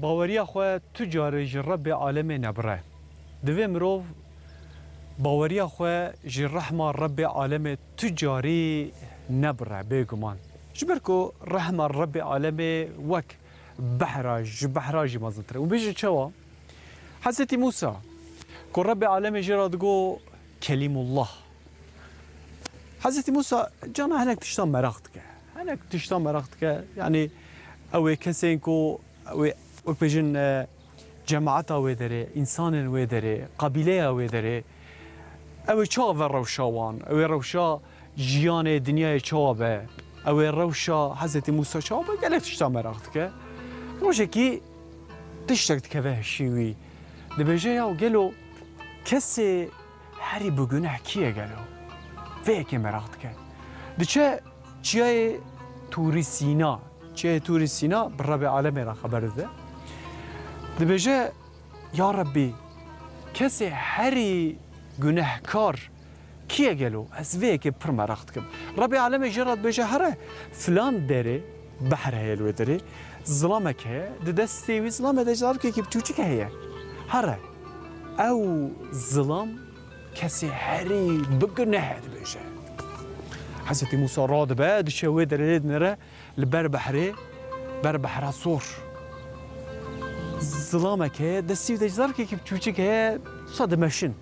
باوریا خو تجار رب عالم نبره دوی مروف باوریا خو رحمه رب عالم تجاری نبره بگمان جبرکو رحمه رب عالم وک بحراج مازنتره و بیجه چوا حضرت موسی که رب عالم جرادگو کلیم الله حضرت موسی جانا هنک تشتان مراخت که هنک تشتان مراخت که یعنی اوه کسی کو اوه بیجن جماعت اوه داره انسان اوه داره قبیله اوه داره اوه چا و روشاوان اوه روشا جیان دنیای چا به اوه روشا حضرت موسی چا به گلف تشتان مراخت که روشه کی تشتاکت که به شیوی دبیجه یا گلو کسی هری بگنه کیه گلو ویکی مراخت که دچه چیای توری سینا چه توری سینا بر رب عالم را خبر ده دبیجه یا ربی کسی هری گناهکار کیه گلو از ویکی پر مراخت کم رب عالم جرات بیجه هره فلان داره بحر هیلو داره ظلامه که دستی وی ظلامه دجار که بچوچی که هیه هره او ظلام کسی هری بگنه دبیجه حضرت موسی راد بعد شوي دريد نرى لبر بحري بر بحر صور ظلامك دستي دجزار كي بتوجك هي صاد ماشين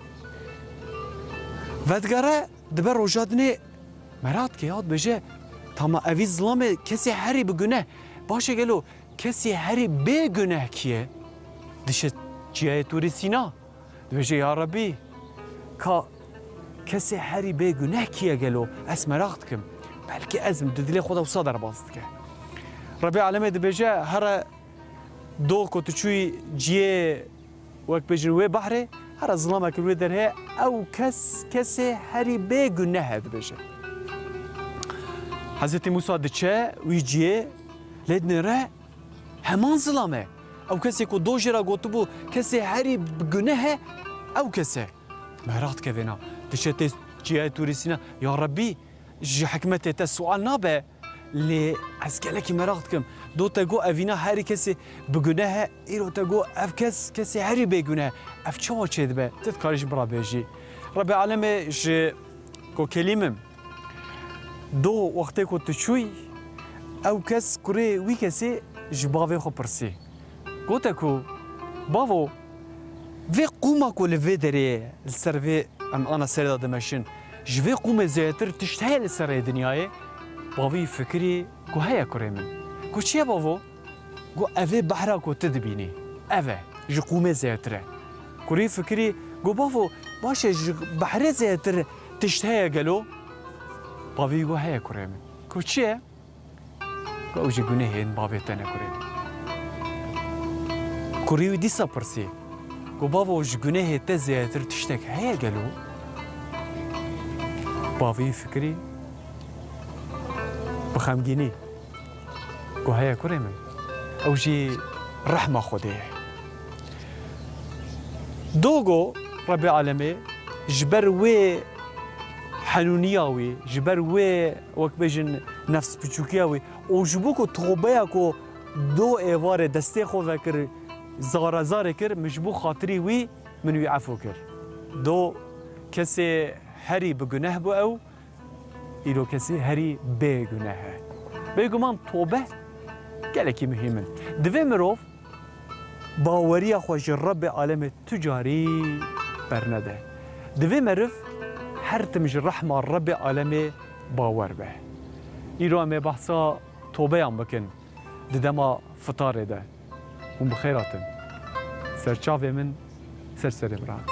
ودگاره دبر روجادني مرات كي ياد بجه تما اوي ظلام كسي هري بگنه باشه گلو كسي هري بگنه كيه دشه چيه توري سينا بجه يا ربي كا کسی هری به گناه کیه گلو اسم رخت کم بلکه ازم ددلی خدا و صادر باست که ربی عالمه دبیجه هر دو کتچوی جیه وقت بجنوی بحره هر ظلامه کلوی دره او کسی هری به گناه دبیجه حضرت موسی دچه وی جیه لید نره همان ظلامه او کسی که دو جرا گوتو بو کسی هری بگناه او کسی مهرات که وینا تشت جاي توريسينا يا ربي جي حكمتي تا سؤال نابه لي اسكلك مراغتكم دو تاغو افينا هاري كسي بغناها ايرو تاغو اف كسي هاري بغناها اف تشوا تشدبه تتكارش برا بيجي ربي عالمي جي كو كلمم دو وقتي كو تشوي او كس كوري وي كسي جبافي خو برسي قوتكو بافو في قوما كو لفيدري السيرفي ام انا سردا دمشن جوي قوم زيتر تشتهي لسر دنياي باوي فكري كو هيا كريمن كو چيه باوو كو اوي بحرا كو تدبيني اوي جو قوم زيتر كوري فكري كو باوو باشه بحر زيتر تشتهي قالو باوي كو هيا كريمن كو چيه كو اوجي گنهين باوي تنه كريمن كوري ديسا برسي كو بابا وش جنيه تزيتر تشتك هيا قالوا بافي فكري بخمجيني كو هيا كريمن او جي رحمة خديه دوغو ربي عالمي جبر وي حنونياوي جبر وي وك بيجن نفس بچوكياوي او جبوكو توبياكو دو ايوار دستي خو ذكر زار کر مجبو خاطری وی من وی عفو کر دو کسی هری بگناه بو او ایرو کسی هری بگناه بگو من توبه گلکی مهمن دوی مروف باوری خوش رب عالم تجاری برنده دوی مروف هر تمج رحمه رب عالم باور به ایرو امی بحثا توبه هم بکن ددما فطاره ده و بخيراتن سرچاوي من سرسري برات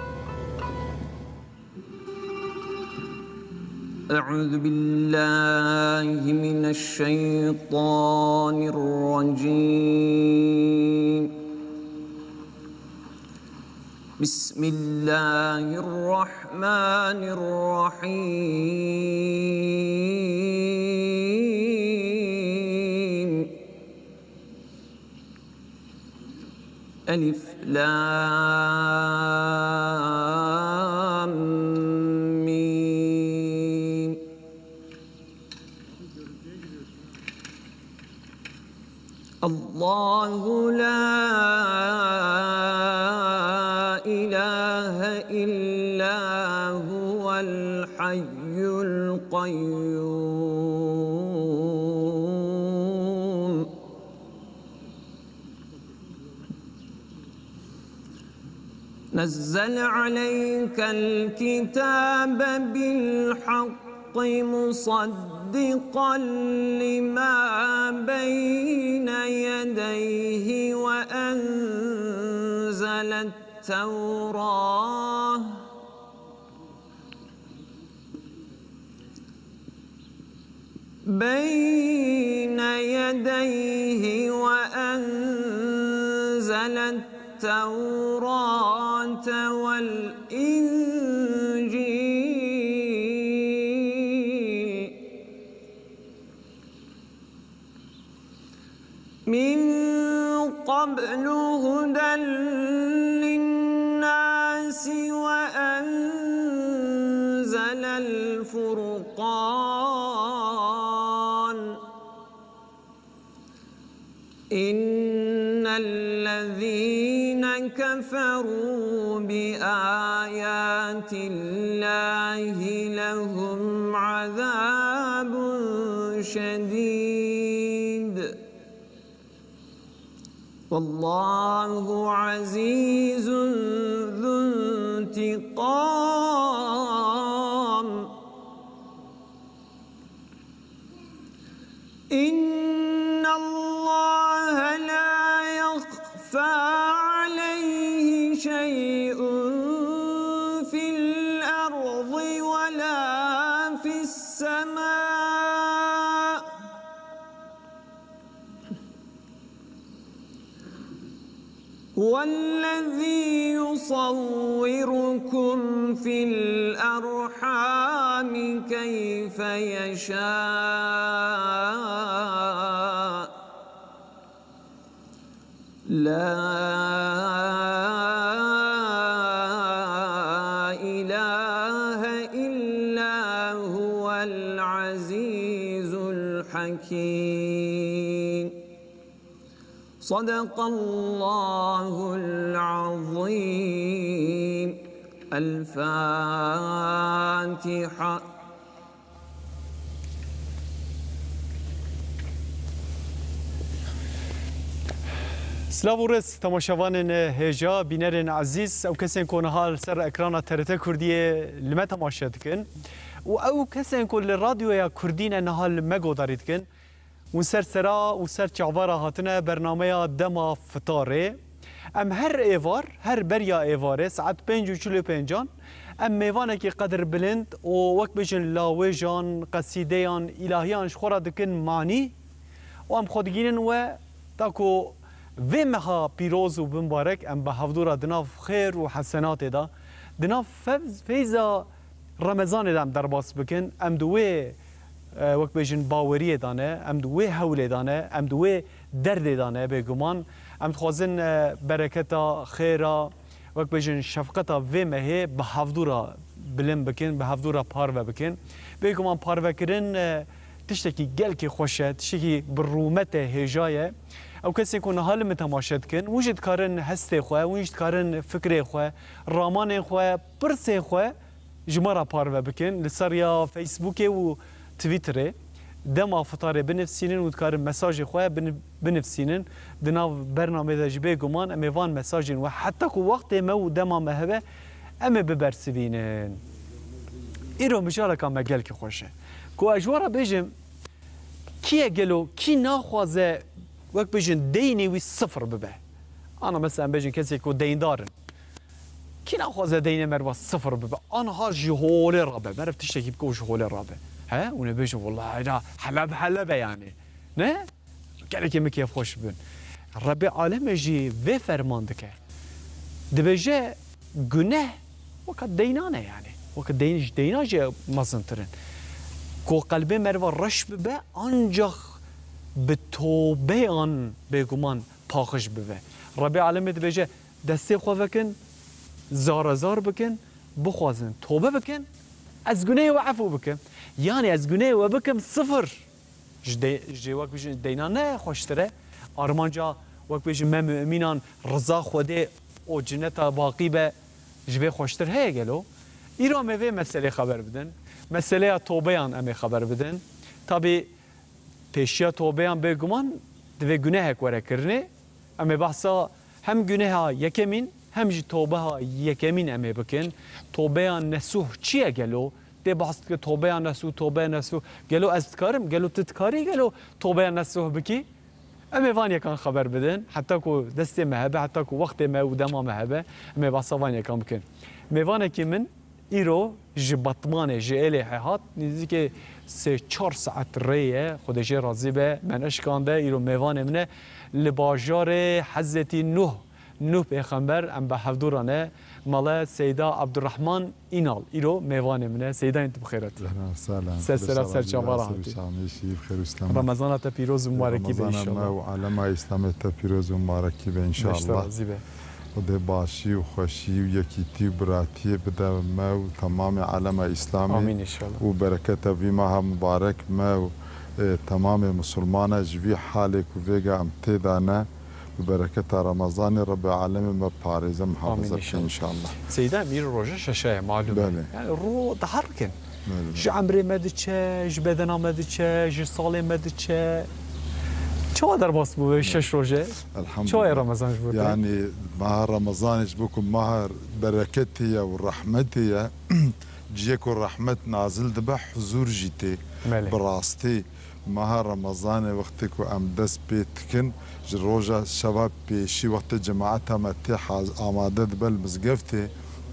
أعوذ بالله من الشيطان الرجيم بسم الله الرحمن الرحيم ألف لام ميم الله الله لا إله إلا هو الحي القيوم نزل عليك الكتاب بالحق مصدقا لما بين يديه وأنزل التوراة بين يديه وأنزل التوراة والإنجيل من قبل هدى للناس وأنزل الفرقان إن الذين كفروا بآيات الله لهم عذاب شديد والله عزيز ذو انتقام إن الله لا يخفى عليه شيء في الأرض ولا في السماء هو الذي يصوركم في الأرحام كيف يشاء لا إله إلا هو العزيز الحكيم صدق الله العظيم الفاتحة سلاورس تماشاوان هجا بینرین عزیز او کسین کن حال سر اکران ترته کردیه لما تماشاد کن و او کسین کن لرادیو یا کردین نهال مگو دارید کن و سر سرا و سر چعبارا هاتنه برنامه دما فتاره ام هر ایوار هر بریا ایواره ساعت 5:45 ام میوانه که قدر بلند و وقت بجن لاویجان قصیدهان الهیان شخورا دکن معنی و ام خودگینن و تاکو و مها پیروز و بمبارک ام به حضور دناف خیر و حسنات دا دناف فیضا رمضان دام درباس بکن ام دوی وقت بجن باوری دانه ام دوی حول دانه ام دوی درد دانه بگمان ام خوازن برکتا خیرا وقت بجن شفقتا و مه به حضور بلند بکن به حضور پارو بکن بگمان پارو کردن تشتکی گل که خوشه تشتکی برومت هجایه او کسی که حال متماشد کن وجد کارن هسته خواه وجد کارن فکر خواه رامان خواه پرس خواه جمارا پارو بکن لسر یا فیسبوک و تویتره دما فطاره بنفسینن و کارن مساج خواه بنفسینن دناو برنامه دا جبه گمان امیوان مساجین و حتی که وقت مو دما مهبه امه ببرسوینن ایرو مجاله که مگل که خوشه که اجوارا بجم کیه گلو کی ناخوازه وقت بجن دینی وی صفر ببه انا مثلا بجن کسی که دین دارن کی نخوازه دین مروا صفر ببه آنها جهوله رابه مرف تشتکی بکو جهوله رابه ها اونه بجن والله اینا حلبه یعنی نه گله که مکیف خوش بون رب عالم جی و فرمان دکه دبجه گناه وقت دینانه یعنی وقت دینا جی مزنترن کو قلب مروا رش ببه آنجا به توبه آن بگمان پاخش بوه ربی عالمت بجه دسته خواه بکن زار بکن بخوازن توبه بکن از گناه و عفو بکن یعنی از گناه و بکن صفر جدی وقت بجن دینا نه خوشتره armanca وەک بێژن me müminan rıza Xwedê û cineta baqî be ji vê xweştir heye gelo îro me vê meselê xeber bidin meseleya tobeyan em ê xeber bidin tabi pêşiya tobeyan bêguman divê gunehek were kirinê em ê behsa hem guneha yekemîn hem jî tobeha yekemîn em ê bikin tobeyan nesuh çi ye gelo dê behs dike tobeya nesuh tobeya nesuh gelo ez dikarim gelo tu dikarî gelo tobeya nesuh bikî em ê van yekan xeber bidin heta ku destê me hebe heta ku wextê me û dema me hebe em ê behsa van yekan bikin mêvanekî min îro ji Batmanê ji êlê hehat nêzîkê 3-4 saet rê ye Xwedê jê razî be me neşikande îro mêvanê min e li bajarê Hezretî Nuh pêxember em bi hevdûran e mala Seyda Abdurrahman İnal îro mêvanê min e Seydayên tu bi xêret Sersera serçavara hatî Ramazana te pîroz û mubarekî be inşallah alema İslamê te pîroz û mubarekî be inşallah Xwedê başî û xweşî û yekîtî û biratiyê bide me û temamê alema İslamê û bereketa vî meha mübarek me û temamê musulmana ji vî halê ku vêga em tê de ne bi bereketa Ramazanê Rebbê alemê me parêze mihafize bike inşallah Seyda em îro roja şeşe ye malûm yani ro dihar bikin ji emrê me diçe ji bedena me diçe ji salê me diçe çawa derbas bû şeş roje çawa ye Ramazan ji bo te yani meha Ramazanê ji bo ku meha bereketê ye û rehmetê ye ciyê ku rehmet nazil dibe huzur jî tê bi rastî meha Ramazanê wextê ku em dest pê dikin ji roja şeva pêşî wextê cemaeta me tê amade dibe li mizgeftê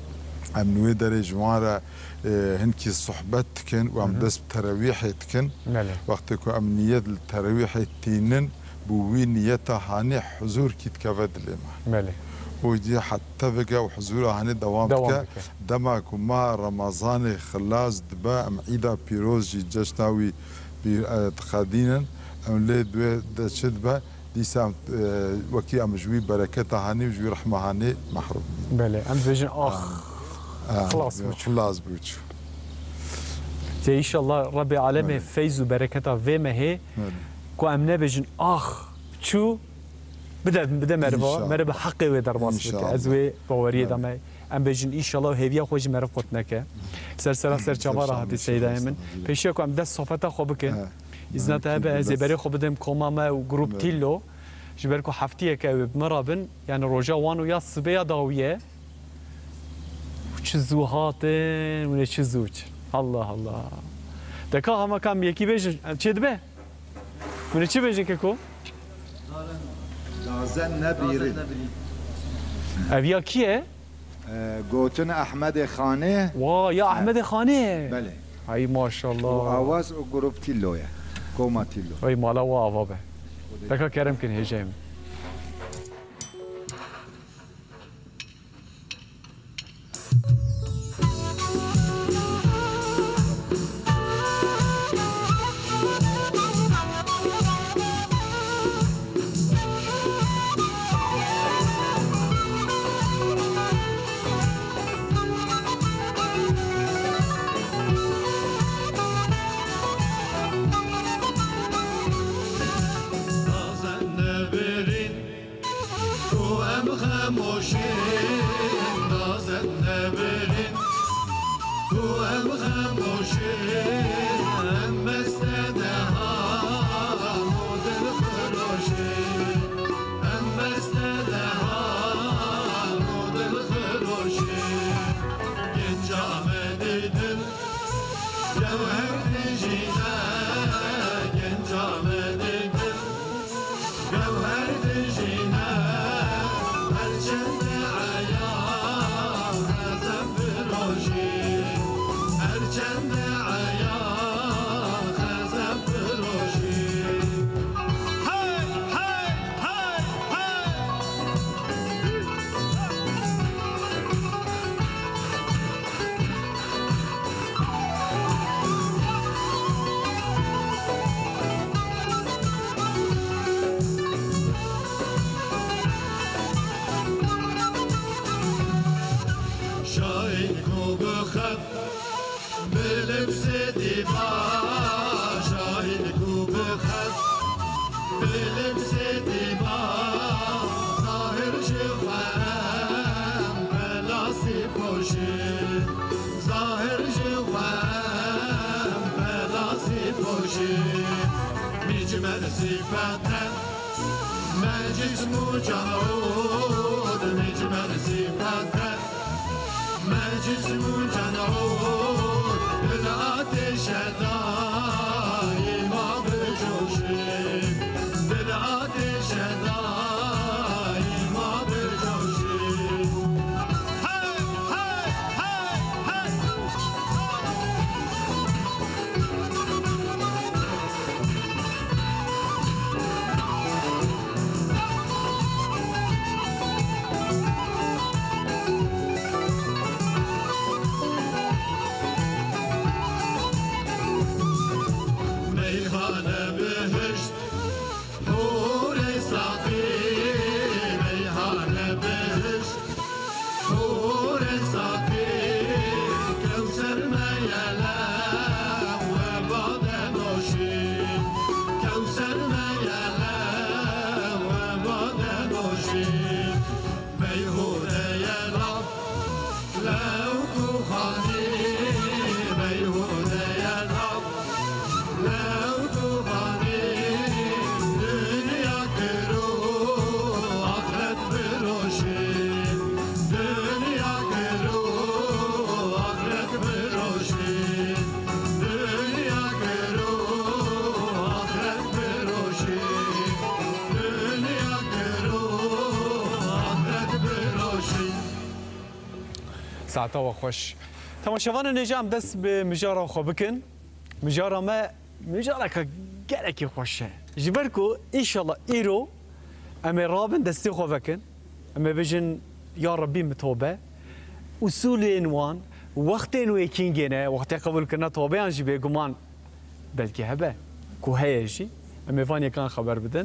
em wê derê ji wan re hinkî sohbet dikin û em dest bi terewîhê dikin wextê ku em niyet li terewîhê tînin bu wî niyeta hanê huzûrkî dikeve dilê me û dî heta veke û huzûra hanê dewam dike dema ku meha Ramazanê xilas dibe em îda pîroz jî ceşna wî dixedînin em lê duê de çi dibe dîsa em wekî em ji wî bereketa hanê û ji wî rehma hanê mehrum em dibêjin xilas bû Te inşallah Rabbi alemê feyz û bereketa vê me hê ku em nebêjin çû bide merve bi heqê wê derbas bike ez wê baweriyê dame em bêjin inşallah hêviya xwe jî meriv qut neke sersera serçavara hatî Seydayê min pêşiya ku em dest sohbeta xwe bikin îzna te hebe ez ê berê xwe bidim koma me û grup Tîllo ji ber ku heftiyeke ew bi me rabin yani roja wan û ya sibê ya dawiye çi zû hatin û çi zû Allah Allah deka hema kam yekî bêjin çê dibe hûn ê çi bêjin keko Nazen nebîrin ev ya kî ye gotin Ehmedê Xanê wa ya Ehmedê Xanê belê hay maşallah awaz û grup Tîllo ye koma Tîllo hay mala wa ava be deka kerem kin hêjeyê min Bilim sedi پوشی ظاهر جوام بلاسی پوشی میجمل صفته مجلس مجاود میجمل صفته مجلس مجاود بالآتش دایم بجوشی بالآتش دایم بجوشی ساعتها خوش تماشاوان نجام دست به مجارة خو بكن مجارة ما مجارة كجالك خوشه جبركو إن شاء الله إيرو أما رابن دستي خو بكن أما بيجن يا ربي متوبة وسولين وان وقتين ويكين جينا وقت قبل كنا توبة عن جبه جمان بلكي هبه كو هيجي أما فاني كان خبر بدن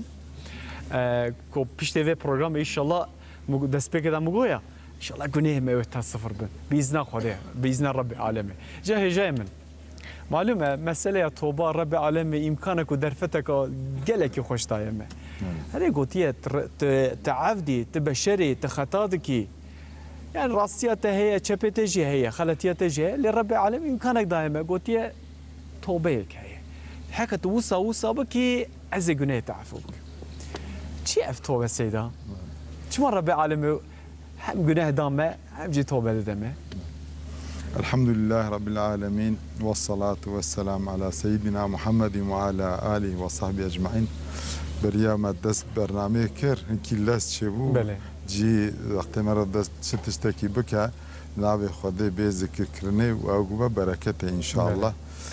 كو بيشتغل برنامج إن شاء الله دست بكده مجويا إن شاء الله جنيه ما يتصفر بن بإذن خداه بإذن رب العالمين جاي من معلومة مسألة توبة رب العالمين إمكانك ودرفتك جلك خوش تايمه هذه قوتية تعافدي تبشري تخطادك يعني راستياتها هي شبتجي هي خلتياتها لرب العالمين إمكانك دائما قوتية توبيك هي حكى توصى بك عز جنيه تعفوك شيء توبة سيدا شو رب العالمين هم جناه دامه هم جي توبة دامه الحمد لله رب العالمين والصلاة والسلام على سيدنا محمد وعلى آله وصحبه أجمعين بريام الدست برنامج كر هنكي لاست شبو بله جي وقت مرة دست ستشتكي بك نابي خده بذكر كرني وأقوى بركته إن شاء الله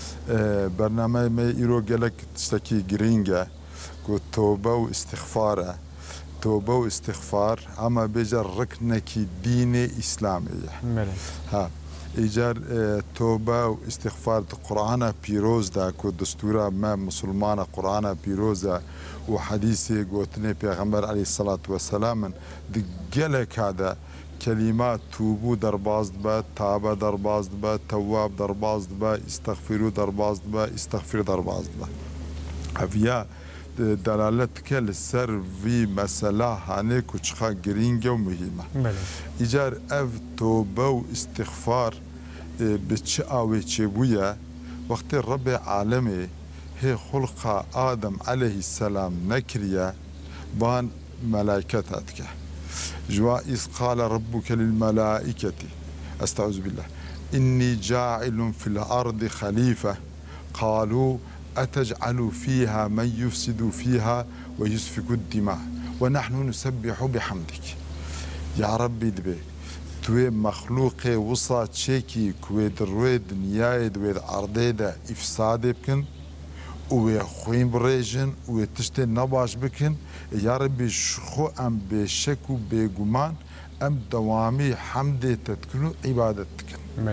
برنامج ما يرو جلك تشتكي جرينجا كو توبة واستغفار توبة واستغفار أما بيجر ركنك دين إسلامية ها إيجار توبة واستغفار القرآن بيروز دا كو دستورة ما مسلمان قرآن بيروز وحديثي قوتني بيغمبر عليه الصلاة والسلام دقلك هذا كلمات توبو دربازد با تابة دربازد با تواب دربازد با استغفروا دربازد با استغفر دربازد با أفيا دلالتك للسر في مسألة هاني كوشخا جرينجا ومهمة إيجار أف توبة واستغفار بتشاوي تشبويا وقت الرب عالمي هي خلق آدم عليه السلام نكريا بان ملائكتك جوا إذ قال ربك للملائكة أستعوذ بالله إني جاعل في الأرض خليفة قالوا أتجعل فيها من يفسد فيها ويسفك الدماء ونحن نسبح بحمدك يا ربي دبي توي مخلوق وصا تشيكي كويد رويد نيايد ويد أرضيدا إفساد بكن وخوين بريجن وتشتي نباش بكن يا ربي شخو أم بشكو بيقمان أم دوامي حمد تتكنو عبادتك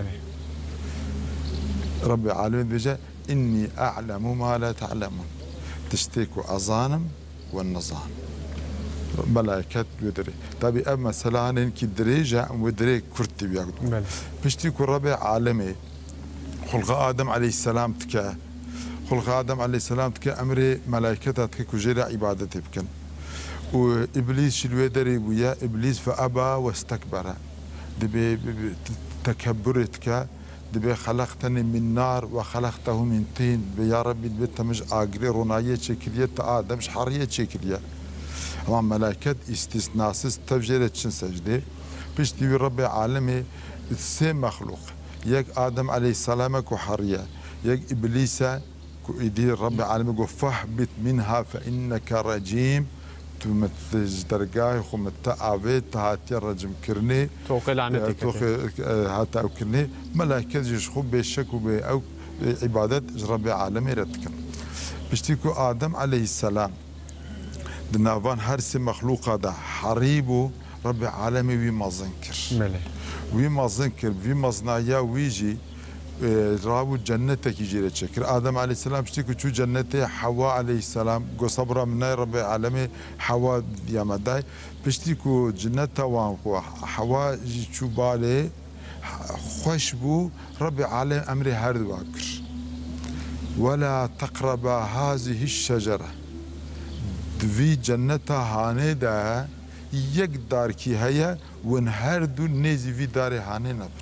ربي العالمين بيجا إني أعلم ما لا تعلمون تشتيكو أظانم والنظام ملائكة ودري طبي أما سلانين كي دريجة ودري كرتي بياخدو بشتيكو ربي عالمي خلق آدم عليه السلام تكا خلق آدم عليه السلام تكا أمري ملائكتها تكا كجيرا عبادتي بكن وإبليس شلوه دري ويا إبليس فأبى واستكبر دبي تكبرتك دبي خلقتني من نار وخلقته من طين يا ربي دبي تمج اجري رونايه شكليه ادم حريه شكليه اما ملائكه استثناسس تفجيرت سجده بيشتي ربي عالمي سي مخلوق يك ادم عليه السلام كحريه يك ابليس كيدي ربي عالمي فاهبط منها فانك رجيم تمتجدرجاي خمتا عبيت هاتي الرجم كرني توقي لعنتك هاتا او كرني ملائكه يشخو بشك او عبادات ربي عالمي رتكن بشتيكو ادم عليه السلام دنافان هرسي مخلوق هذا حريبو ربي عالمي ويما زنكر ويما زنكر ويما زنايا ويجي رابو جنتك يجي شكر آدم عليه السلام بشتيكو شو جنته حواء عليه السلام قو صبرا من ربي عالمي حواء يا مداي بشتيكو جنته وانقو حواء شو بالي خوشبو ربي عالم أمري هرد واكر ولا تقرب هذه الشجرة في جنتها هاني دا يك دار كي هيا ونهردو نيزي في داري هاني نبن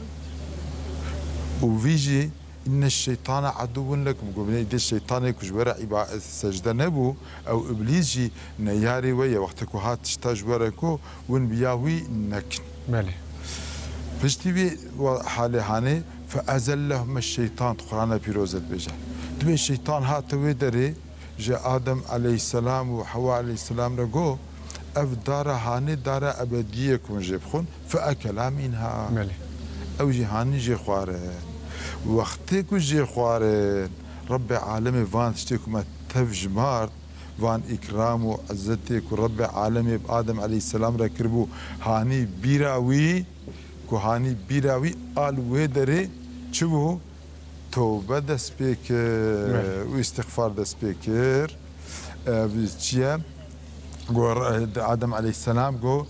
وفيجي إن الشيطان عدو لكم قبل دي الشيطان كجورة السجدة نبو أو إبليس جي نياري ويا وقتكو هات تشتاجوركو ونبياوي نكن مالي بشتي بي حالي هاني فأزلهم الشيطان قرآن بيروزت بيجا دبي الشيطان هات ويدري جاء آدم عليه السلام وحواء عليه السلام رجو أف دار هاني دار أبدية كون جيبخون فأكلا منها مالي أو جهاني جي خوارن وقتكو جي خوارن رب عالمي فان تشتيكو ما تفجمار فان إكرام وعزتك ورب عالمي بآدم عليه السلام ركربو هاني بيراوي كو هاني بيراوي آل ويدري شبو توبه دست بکر و استغفار دست بکر چیه آدم علیه السلام گو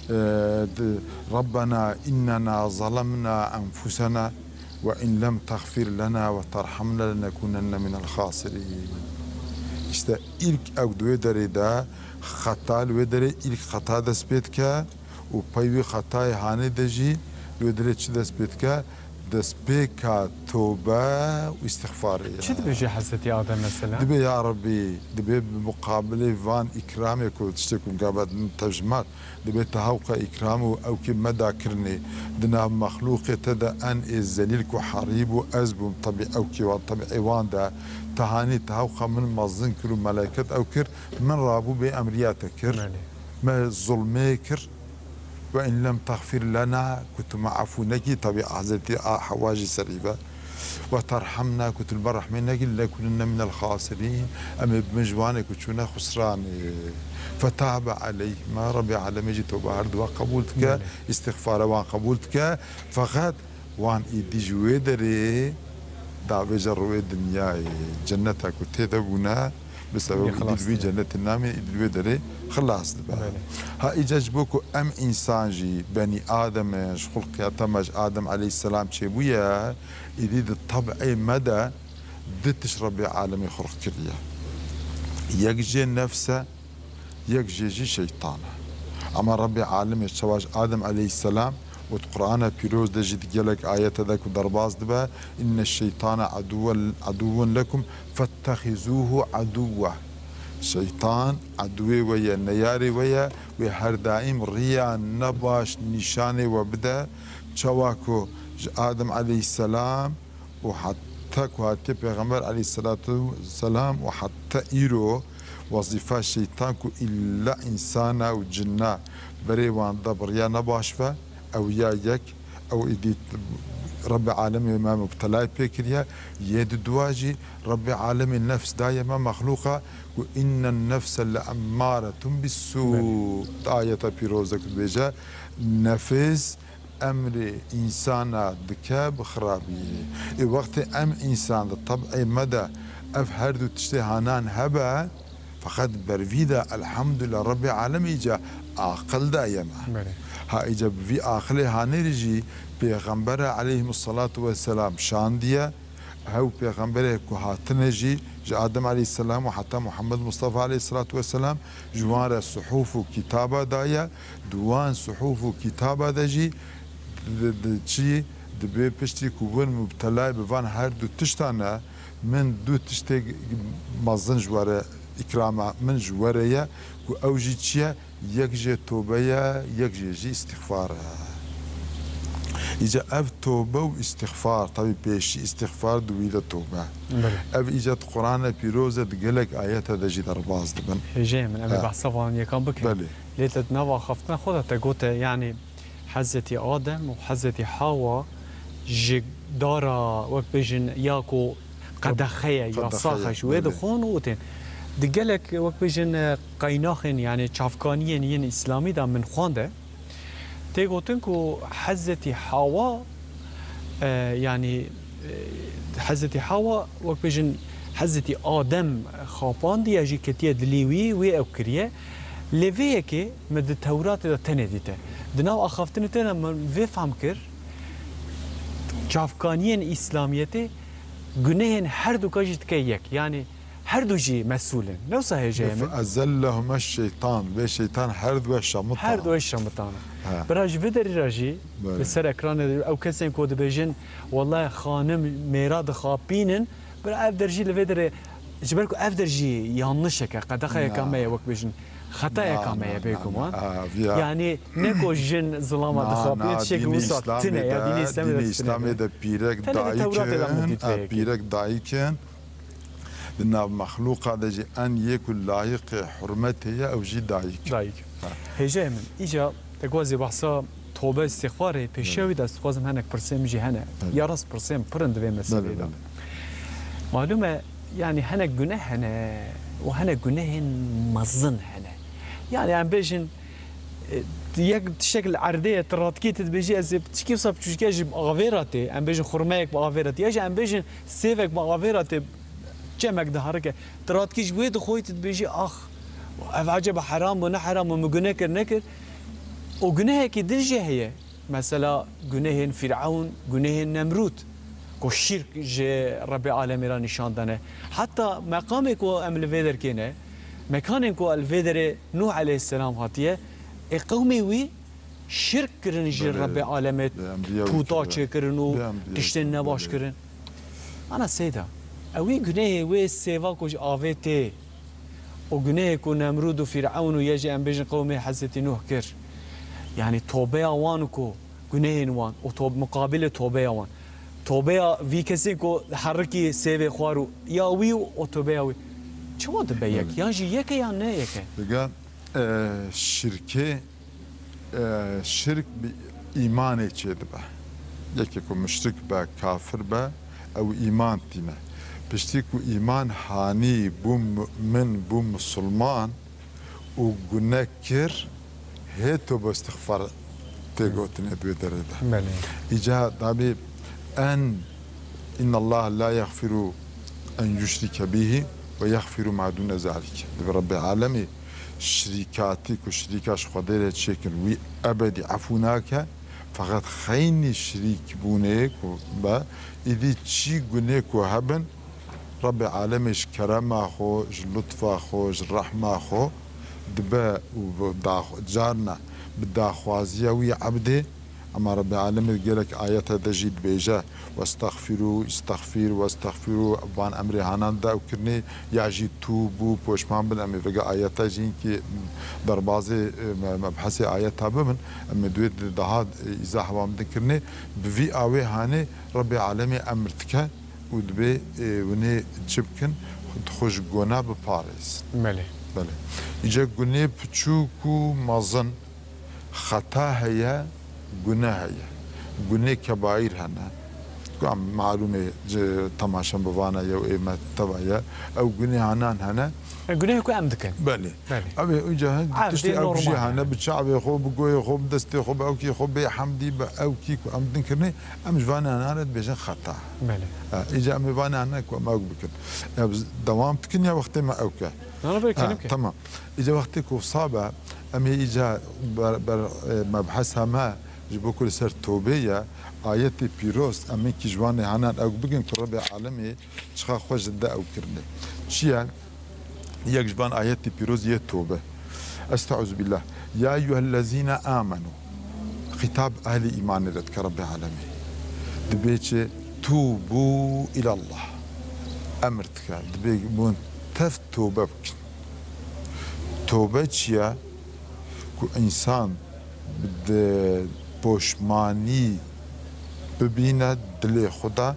ربنا إننا ظلمنا أنفسنا وإن لم تغفر لنا وترحمنا لنكونن من الخاسرين işte ilk evdüye da hata ve ilk hata despet ka u payvi hatay hane deji ve çi despet ka دسبيكا توبة واستغفارية. شو تبي حسيتي آدم مثلا؟ دبي يا ربي دبي بمقابلة فان إكرامك وتشتكوا مقابل ترجمات دبي تهوق إكرامه أو كم مدى كرني دنا مخلوق تدا أن الزليل كحريب وأزب طبيعي أو كي طبيعي وان دا تهاني تهوق من مظن كر ملائكة أو كر من رابو بأمريات كر ما ظلمي كر وإن لم تغفر لنا كنت معفونك طبيعي حزتي حواجي سريبة وترحمنا كنت البرح منك لكنا من الخاسرين أما بمجوانك كنتنا خسران فتاب عليه ما ربي على مجي توبة هرد وقبولتك استغفار وان قبولتك فقط وان إيدي جويدري دعوة جروي الدنيا جنتك وتذبنا بسبب إدلوي جنة النامي إدلوي دري خلاص دبا ها إجاج بوكو أم إنسان جي بني آدم خلق يتمج آدم عليه السلام تشيبويا إديد الطبع مدى دتش ربي عالمي خلق كريا يكجي نفسه يكجي شيطانه أما ربي عالمي شواج آدم عليه السلام والقرآن بيروز دجي تجيلك آية ذاك ودرباز دبا إن الشيطان عدو لكم فاتخذوه عدوا شيطان عدوي ويا نياري ويا وهر دائم ريا نباش نشاني وبدا شواكو آدم عليه السلام وحتى كواتي پیغمبر عليه الصلاة والسلام وحتى إيرو وظيفة الشيطان كو إلا إنسان أو جنة بريوان دبريا نباش فا أو ياك أو إديت رب عالمي ما مبتلاي بكريا يد دواجي رب عالمي النفس دايما مخلوقة وإن النفس لأمارة بالسوء آية بيروزك بيجا نفس أمر إنسان دكاب خرابية وقت أم إنسان الطبع مدى أفهردو تشتهانان هبا فقط برفيدا الحمد لله رب عالمي جا عقل دايما ها إجا في آخره هانرجي پیغمبر عليه الصلاة والسلام شاندية هاو پیغمبر كهاتنجي جاء آدم عليه السلام وحتى محمد مصطفى عليه الصلاة والسلام جوان صحوف وكتابة دايا دوان صحوف وكتابة داجي چی دبی پشتی کوبن مبتلای بوان هر دو تشتانه من دو تشتی مازن جواره اکرام من جواره یا کو اوجی چیه یک جه توبه یا یک جه استغفار إجا أف توبة واستغفار طبي بيشي استغفار دويلة توبة أف إجا قرآن بيروزة تقلق آيات هذا جي درباز دبن هجي من أمي بحصفان يكون بك بلي ليلة نوا خفتنا خودها تقوت يعني حزتي آدم وحزتي حواء جدارا وقت بيجن ياكو قدخية يا صاخش ويدخون وتين دقلق وقت بيجن قيناخن يعني شافكانيين ين إسلامي دا من خوانده تيقولون كو حزتي حواء يعني حزتي حواء وقت بيجن حزتي آدم خابان دي أجي كتير دليوي وي أو كريه لفيكي مد التوراة دا تنديته دناو أخافتني تنا من في فهم كر شافكانيين إسلاميته جنهن هر دو كاجي تكيك يعني هر دو جي مسؤولين لو صحيح جاي فأزلهم الشيطان بالشيطان هر دو الشمطان هر دو الشمطان براج فيدر راجي بسر اكران او كسين كود بيجن والله خانم ميراد خابينن برا افدرجي لفيدر جبركو افدرجي يانشك قد خا كما وك بيجن خطا كما بيكم يعني نكو جن ظلام خابين شيء وسطنا يا دين اسلامي ده بيرك دايكن لأن مخلوق هذا جي أن يكون لايق حرمته أو جي دايك هجا من إجا تقوازي بحثا توبة استغفاري بيشاوي دا استقوازم هناك برسيم جي هنا يا راس برسيم برند في مسألة دا معلومة يعني هناك جناه هنا وهناك جناه مظن هنا يعني عم بيجن يك شكل عردية تراتكي تبيجي أزب تشكي صاب تشكي جيب أغفيراتي عم بيجن خرمايك بأغفيراتي يجي عم بيجن سيفك بأغفيراتي جمعك ده حركة ترات كيش ويد خويت تبيجي أخ عجب حرام ونا حرام ومجنكر نكر وجناه كي درجة هي مثلا جناه فرعون جناه نمرود كشرك جاء رب العالمين نشان دنا حتى مقامك وأمل فيدر كنا مكانك والفيدر نوح عليه السلام هاتيه قومي وي شرك كرن جي رب العالمين توتا كرنو كشتن نباش كرن أنا سيدا اوی گناه و سیوا کج آویته و گناه کو نمرود و فرعون و یجی ام بیجن قوم حضرت نوح کر یعنی توبه آوان کو گناه وان و توب مقابل توبه آوان توبه وی کسی کو حرکی سیو خوارو یا وی و توبه وی چما دبه یک یا جی یکه یا نه یکه بگه شرک به ایمان چه دبه یکی کو مشرک به کافر به او ایمان تینه بشتيكو إيمان هاني بوم مؤمن بوم مسلمان وجنكر هيتو باستغفار تيجوتني بيدرده إجا دابي إن الله لا يغفر أن يشرك به ويغفر ما دون ذلك رب العالمين شريكاتك وشريكاش خديرة شكل وي أبدي عفوناك فقط خيني شريك بونيك با إذا تشي جنيك وهبن رب العالمش كرمه خو لطفه خو رحمه خو دبا جارنا بداخوازيه وي عبدي اما رب العالمين قال لك ايات دجيد بيجا واستغفروا واستغفروا بان امر هانان دا وكرني ياجي توبو بوشمان بن امي فقا ايات جين كي دربازي مبحث ايات بمن ام دويد دهاد اذا حوام ذكرني بفي اوي هاني رب العالمين امرتك ودبي وني تشبكن خوش جونا بباريس مالي بله إجا جوني بتشوكو مازن خطا هي جناه هي جوني كبائر هنا كم معلومة تماشا بوانا يو إما تبعيا أو جوني هنا جوني كو أمدكن بله أبي إجا تشتي أو شيء هنا بتشعب خوب جوي خوب دستي خوب أو كي خوب حمدي أو كي كو أمدن كرني أمش فانا هنا بيجن خطا بله إجا أمي فانا هنا كو ما بكن دوام تكنيا وقت ما أوكا أنا بكلمك تمام إجا وقتك وصابة أمي إجا مبحثها ما جبوا كل سر توبية آيات بيروس أمي كي جواني هنا أو بقين كربي عالمي شخا خوش دا أو كرني شيئا يك جبان آيات بيروس يه توبة أستعوذ بالله يا أيها الذين آمنوا خطاب أهل إيمان لك رب العالمين دبيتش توبوا إلى الله أمرتك دبيك بون توبة بك توبة كو إنسان بده بوشماني ببينه دل خدا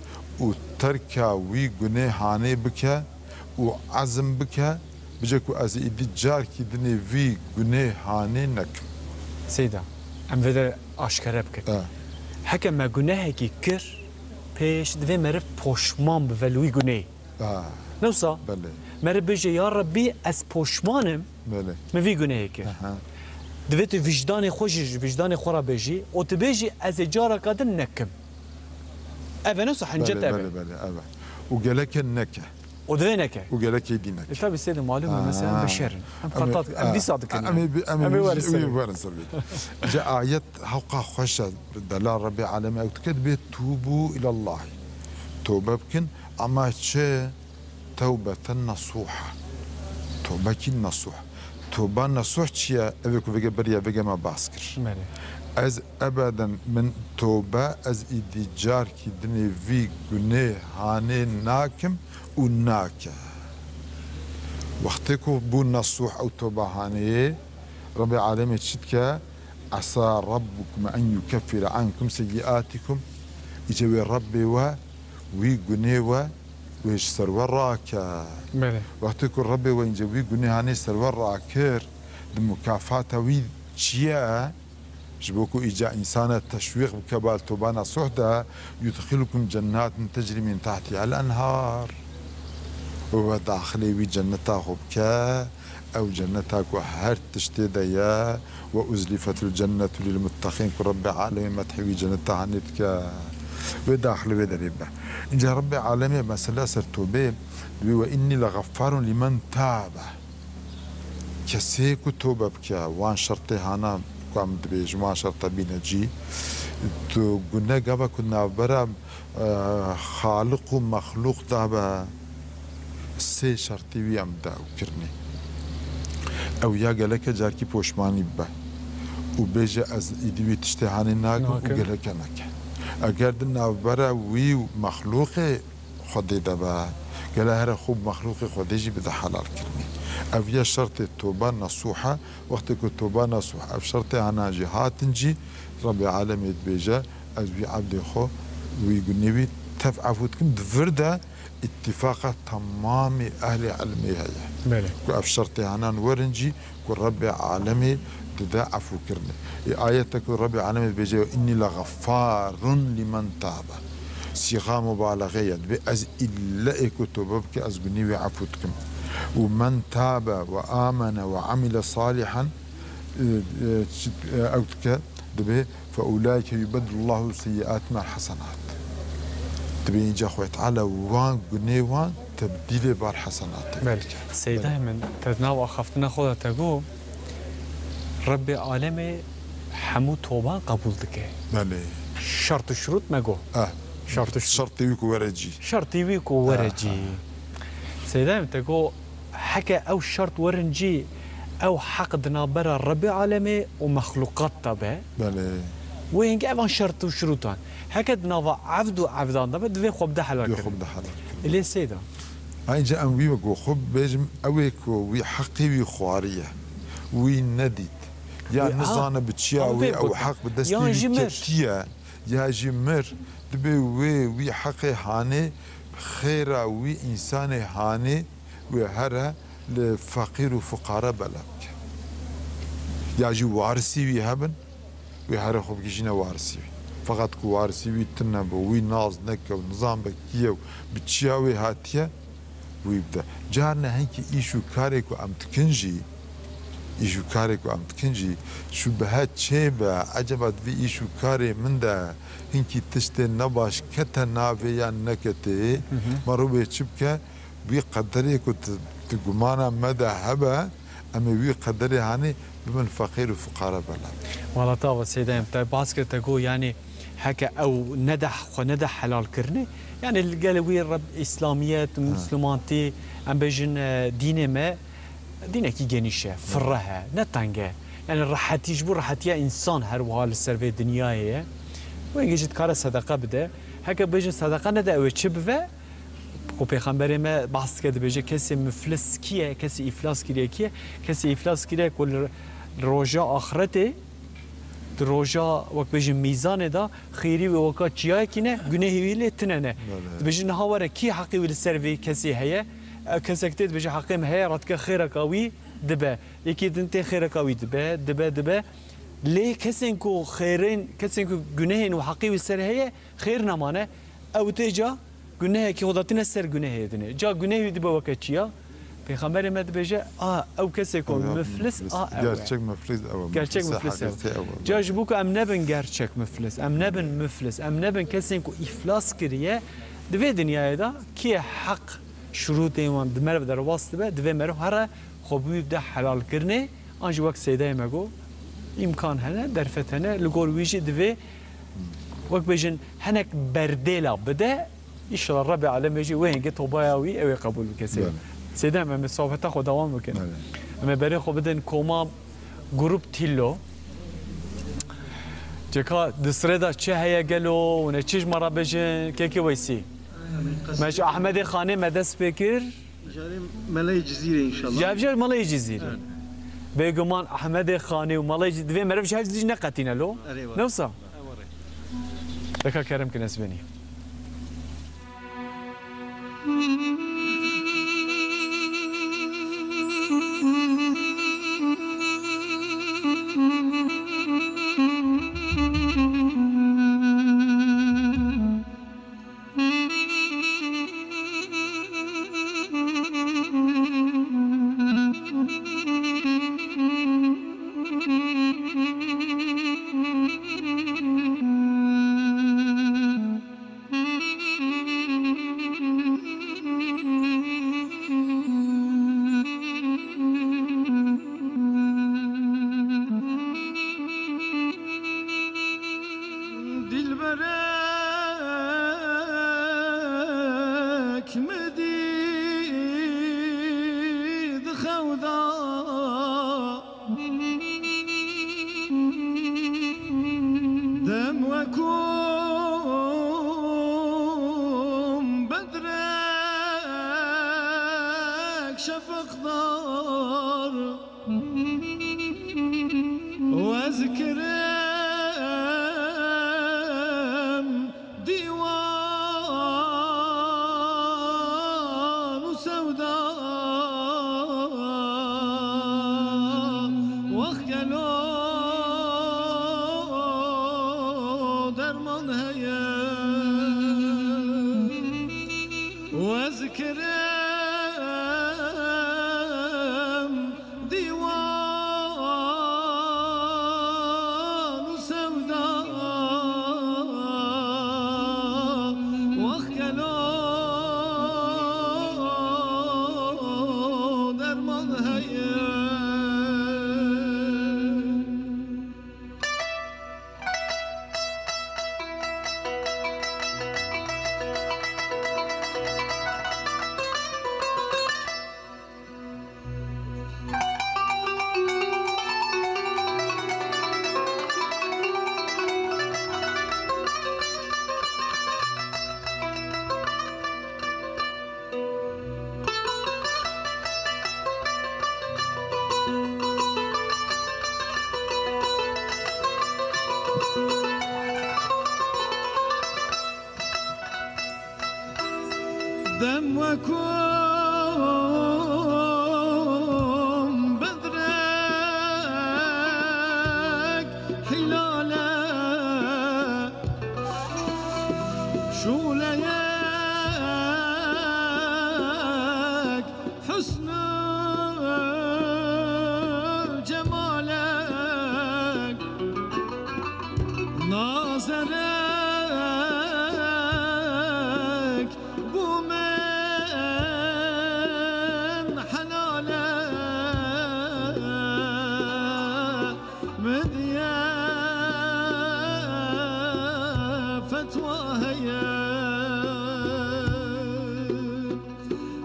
وتركه وي گناهانه بك وعزم بك بجكو از ایدی جار کی دنی وی گناهانه نکم سيدا ام فيدر اشكره بك حكم ما گناه کی کر پیش دوی مر پوشمان بولوی گناه نوصا بله مر بيجي يا ربي از پوشمانم بله ما في گناه کی دویت وجدان خوشش وجدان خورا بيجي او تبيجي از جارا قدن نکم اوه نوصا حنجت بله اوه بله بله وقالك النكه ودوينك وقالك يدينك طيب السيد معلومه مثلا بشيرن ام خطات ام دي صادق أمي ورسل جاء آيات حقا خشة دلال ربي عالمي أو تكتب توبوا إلى الله توبة بكن أما تشي توبة نصوحة توبة كي نصوح توبة نصوح تشي أبيكو فيجا بريا فيجا ما باسكر از ابدا من توبه از ایدیجار کی دنی وی گناه هانه ناکم و ناکه وقتی که بو نصوح او توبه هانه رب العالمين شدك عسى ربكم ان يكفر عنكم سيئاتكم يجوي ربي وي گناه ويش سرور راكا وقتی که ربي وين جوي گناه هانه سرور راكر المكافاه وي چیه جبوكو إجا إنسان التشويق بكبال توبانا صحدة يدخلكم جنات تجري من تحتها الأنهار وداخلي وي جنتا خبكا أو جنتك وحر تشتديا وأزلفت الجنة للمتقين رب العالمين متحوي جنتا عنتك وداخل ودريبه إن جاء رب العالمين مثلا سرتوبه وإني لغفار لمن تاب كسيكو توبة بكا وان شرطي هانا قام دبيجما شرطة بينجي تو قلنا قبا كنا برا خالق ومخلوق دابا سي شرطي ويام داو كرني او يا قالك جاركي بوشماني با وبيجا از ايدي تشتهاني ناكو وقالك ناك اگر دنا برا وي مخلوق خدي دابا قال هذا خوب مخلوق خديجي بده حلال كرني او يا شرط التوبه نصوحه وقت التوبه نصوحه او شرط انا جهات نجي رب العالمين بيجا از بي عبد خو ويقولني تفعفوتكم دفرده اتفاق تمام اهل علمي هي كو شرط انا ورنجي كو رب العالمين تدعفو كرني ايتك رب العالمين بيجا اني لغفار لمن تاب صيغه مبالغه باز الا كتبك از بني عفوتكم ومن تاب وآمن وعمل صالحا أو دبي فأولئك يبدل الله سيئاتهم الحسنات دبي إن جاء تعالى وان قنيوان تبديل بالحسنات مالك سيدة من تدنا وأخفتنا خذها تقول ربي عالمي حمو توبان قبول دكي مالي شرط الشروط ما جو شرط ويكو ورجي شرطي ويكو ورجي سيدة من تقول حكى أو شرط ورنجي أو حقدنا برا ربي عالمي ومخلوقات تبع بله وين جاء شرط وشروطان حكدنا عبد عبدان ده بدي خب ده حلال خب ده حلال اللي سيدا هاي جاء وي وجو خب بيجم أويكو وي حقي وي خوارية وي نديت يا نزانة بتشياوي أو حق بدستي كتيا يا جمر دبي وي حقي هاني خيرا وي إنسان هاني وهرا لفقير وفقراء بلك ياجي وارسي ويهبن وهرا خب جينا وارسي فقط كو وارسي ويتنب وي ناز نك ونظام بكيه بتشاوي هاتيه ويبدا جارنا هيك ايشو كاريكو ام تكنجي ايشو كاريكو ام تكنجي شو بهات شيبه عجبت في ايشو كاري من ده هنكي تشتي نباش كتنا فيا نكتي مروبي تشبكه بقدري كنت تقومانا مدى هبا اما بقدري هاني بمن فقير وفقراء بلا والله طاب سيدي باسكت تقول يعني حكى او ندح حلال كرني يعني القالوي الرب اسلاميات مسلمانتي ام بيجن دين ما دينك جنيشه فرها نتانجا يعني راحتيش بو راحتيا انسان هر وحال السرفي دنيايه وين جيت كار صدقه بده هكا بيجي صدقه ندا او تشبه و پیغمبر ما بحث کرد بيجي کسی مفلس کیه کسی افلاس کیه کیه کسی افلاس کیه کل روجا آخرته روجا وقت بيجي ميزان دا خيري ووقت جيا كنا جنيه ويله تننه بيجي نهاوره كي حقي والسيرفي كسي هي كسكتت بيجي حقيم هي راتك خيرك قوي دبا اكيد انت خيرك قوي دبا ليه كسنكو خيرين كسنكو جنيه وحقي والسر هي خير نمانه او تجا جنيه كي وضعتنا السر جنيه دني جا جنيه دبا وقت جيا پیغمبر مد بجه او کسی که مفلس gerçek meflis او gerçek meflis جاش بو که ام نبن gerçek meflis ام نبن meflis ام نبن کسی که افلاس کریه دوی دنیای دا کی حق شروط ایمان دمر در واسطه به دوی مرو هر خوبی ده حلال کرنه آنج وقت سیده مگو امکان هنه درفت هنه لگور ویجی دوی وقت بجن هنک بردیلا بده ایشالا رب العالم يجي وين قلت باياوي او قبول كثير سيدا من صحبته خو دوام بکنه اما برای خو بدن کوما گروپ تیلو جکا دسردا چه هيا قالوا و نچیش مرا بجن كيكي ويسي ماش احمد خانه مدس بكر ملای جزیره ان شاء الله جابجر ملای جزيره بيغمان احمد خانه و ملای جزيره مرف شاف زي نقتينا له نوصا دكا كرم كنسبني دم وكون بدرك حلاله شوليك حسن جمالك ناظرك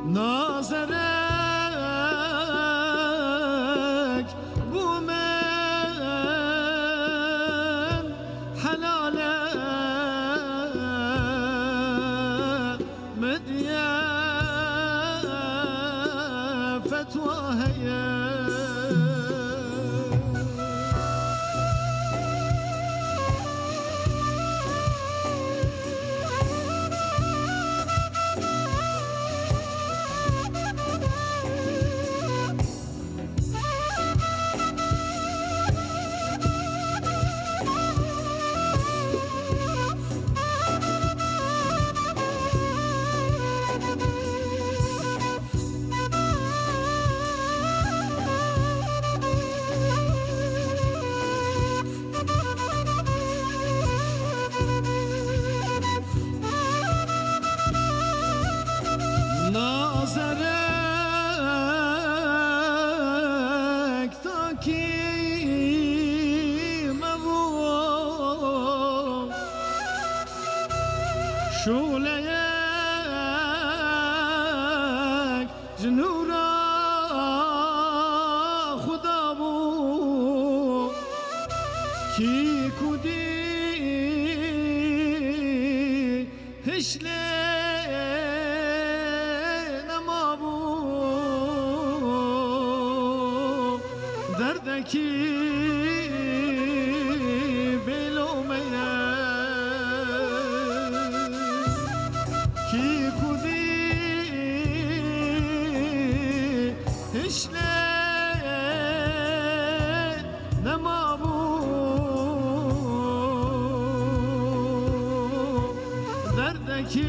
ناظرك بومن مديا فتواها يا نازرك تاكي مبو شوليك جنورا خدا بو كي كودي هشلي دردکی بلومه کی کودی هشله نمابو دردکی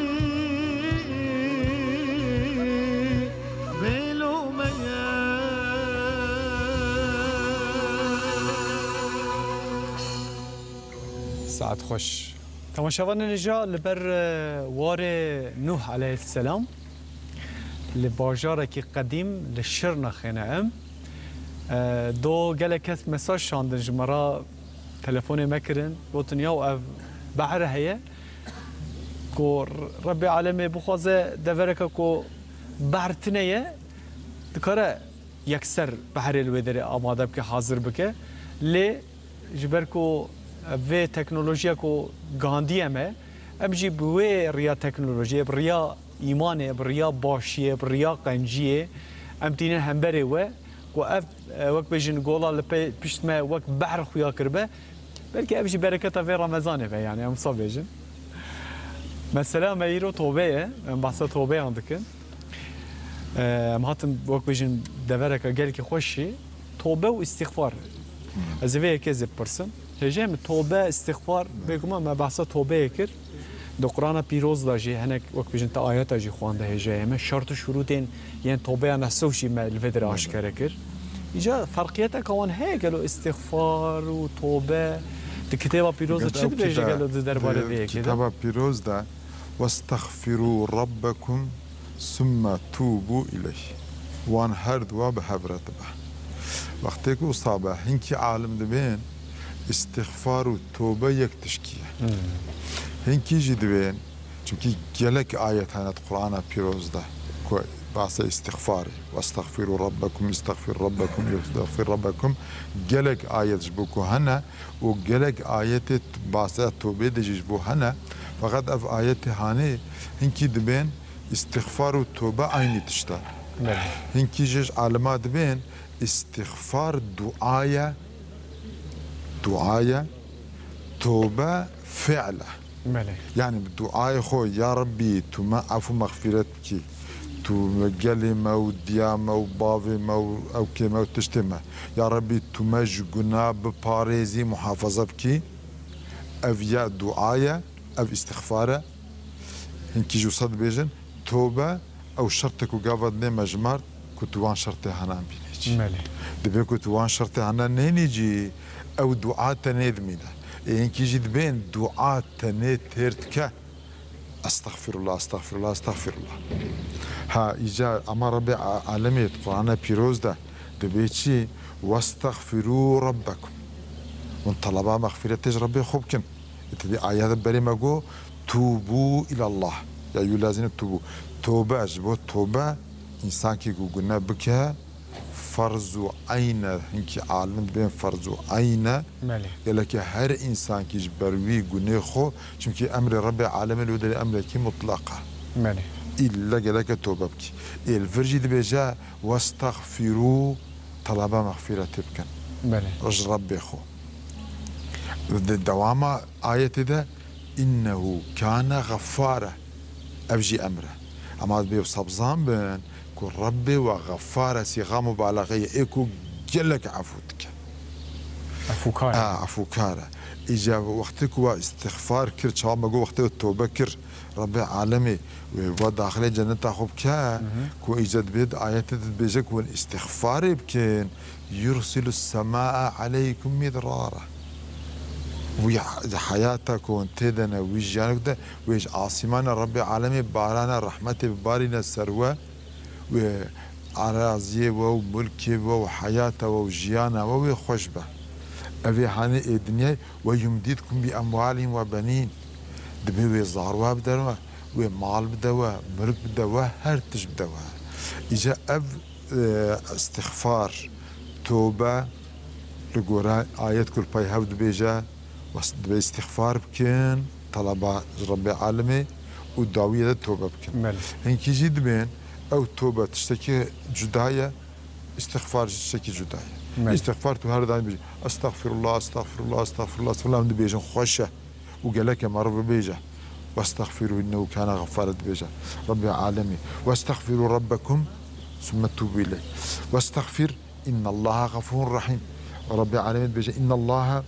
ساعت خوش تماشاوان نجا لبر وار نوح علیه السلام لباجاره کی قدیم لشرنا خناهم دو گلکت مساج شاندن جمرا تلفون مکرن گوتن یاو اف بحر هیه کو ربی عالمه بخوازه دورکه کو بحر تنیه دکاره یکسر بحر الودره آماده بکه حاضر بکه لی جبر کو و تکنولوژیا کو گاندی امه امجی بوی ریا تکنولوژی بریا ایمانه بریا باشیه بریا قنجیه ام تینه همبره و اف وقت بجن گولا لپی پشت ما وقت بحر خویا کربه بلکه امجی برکتا في رمضانه به یعنی ام صاب بجن مثلا ما يرو توبه ام بحث توبه عندك ام هاتم وقت بجن دورك قال كي خوشي توبه واستغفار ازوی کذب پرسم هجام توبه استغفار بگم ما بحث توبه کر دو قرآن پیروز داشی هنگ وقت بجن تا آیات جی خوانده هجام شرط شروطین یعنی توبه نسوشی ما الفدر آشکار کر ایجا فرقیت کون هی گلو استغفار و توبه الكتاب پیروز چی بیجی گلو درباره دیگه کتاب پیروز ده واستغفروا ربكم ثم توبوا إليه وان هر دوا بحبرت به وقتی که اصابه هنکی عالم دبین استغفار و توبه یک تشکیه هنکی جی دبین چونکی گلک آیت هنت قرآن پیروز ده که بحث استغفاری واستغفروا ربكم استغفر ربكم استغفر ربكم گلک آیت جبو که هنه و گلک آیت بحث توبه ده جبو هنه فقط اف آیت هانه هنکی دبین استغفار و توبه aynı تشتا هنکی جش علامات دبین استغفار دعاية توبة فعلة يعني بالدعاء خو يا ربي تما عفو مغفرتك تو قالي مو ديامة وبافي مو أو كيما وتشتمه يا ربي تما جنا بباريزي محافظة بكي أف يا دعاية أف استغفارة هنكي جو صد بيجن توبة أو شرطك وقافد نيما جمار كتوان شرطي هنان بينيج دبي كتوان شرطي هنان نينيجي أو دعاء تنيدمينا إنكي جد بين دعاء تنيد تيرتك أستغفر الله أستغفر الله أستغفر الله ها إجا أما ربي عالمي قرآن بيروز ده دبيتشي واستغفروا ربكم وانطلبا مغفرة ربي خوبكم تبي آيات بريمة جو توبوا إلى الله يا أيها الذين توبوا توبة أجبو توبة إنسان كي قلنا بك فرض عینه هنکی عالم بین فرض عینه بله گله که هر انسان کیش بروی گناه خو چونکی امر رب العالمین و در امر کی مطلقه بله إلا جلك توبة بكي الفرجي دبجا واستغفروا طلب مغفرة تبكن بله رج ربي خو الدوامة آية ده إنه كان غفارة أبجي أمره أما بيو صبزان بين كل ربي وغفارة صيغة مبالغية إيكو جلك عفوتك عفوكارة عفوكارة إجا وقتك واستغفار كر شو ما جو وقته التوبة كر ربي عالمي وداخله جنة خوب كا كو إيجاد بيد آيات بيجك والاستغفار بكين يرسل السماء عليكم مدرارا وحياتك وانتدنا ويجانك ده ويج عاصمان ربي عالمي بارانا رحمتي ببارنا السروة وعراضيه وملكه وحياته وجيانه وخشبه أبي هاني الدنيا ويمددكم بأموالهم وبنين دبي زاروا بدوا ومال بدوا ملك بدوا هرتج بدوا إجا استغفار توبة لقرآن آيات كل باي هود بيجا دبي استغفار بكين طلبة ربي عالمي وداوية توبة بكين هنكي جد بين أو توبة تشتكي جداية استغفار تشتكي جداية استغفار تو هر دايم بيجي استغفر الله استغفر الله استغفر الله استغفر الله من بيجن خوشه وقالك ما رب بيجه واستغفروا انه كان غفارا بيجه رب العالمين واستغفروا ربكم ثم توبوا اليه واستغفر ان الله غفور رحيم رب العالمين بيجه ان الله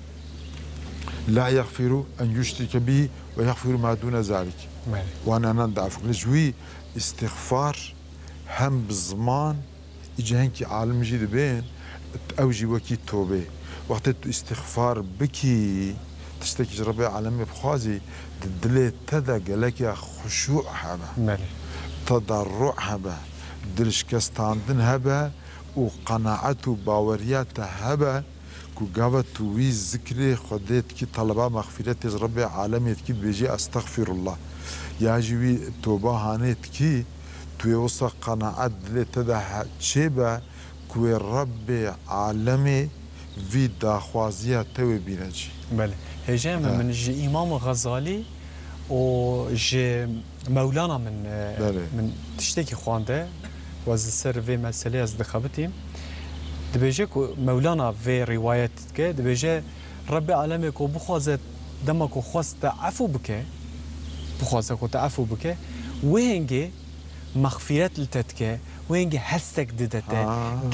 لا يغفر ان يشرك به ويغفر ما دون ذلك وانا ندعف نجوي استغفار هم بالزمان يجي هنكي عالم جديد بين اوجي وكي توبه وقت استغفار بكي تشتكي ربي عالمي بخازي دلي تدا قالك خشوع هبه تضرع هبه دلش كستاندن هبه وقناعته باوريات هبه كو قابت ويز ذكري خديت كي طلبا مغفرتي ربي عالمي كي بيجي استغفر الله ياجي توبه هانيت كي توي وصل قناعات دلي تدا شيبه كوي ربي عالمي في داخوازية توي بينجي بله هجا من جي إمام غزالي وجي مولانا من تشتكي خوانده وز سر في مسألة از دخبتي دبيجي مولانا في روايتك دبيجي ربي عالمك وبخوازت دمك وخواست عفو بك بخوازك وتعفو بك وينجي مغفرات لتتك وينجي هستك ددته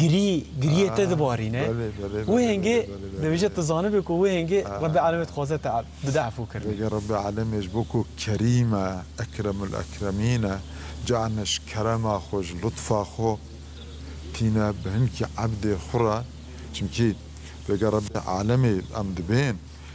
جري تدبارينه وينجي دبيجة تزانبك وينجي ربي العالمين خوازت ددعفو كربي ربي العالمين يجبوكو كريمة أكرم الأكرمين جعلناش كرامة خوش لطفة خو تينا بهنكي عبد خرى شمكي بقى ربي العالمين أمد بين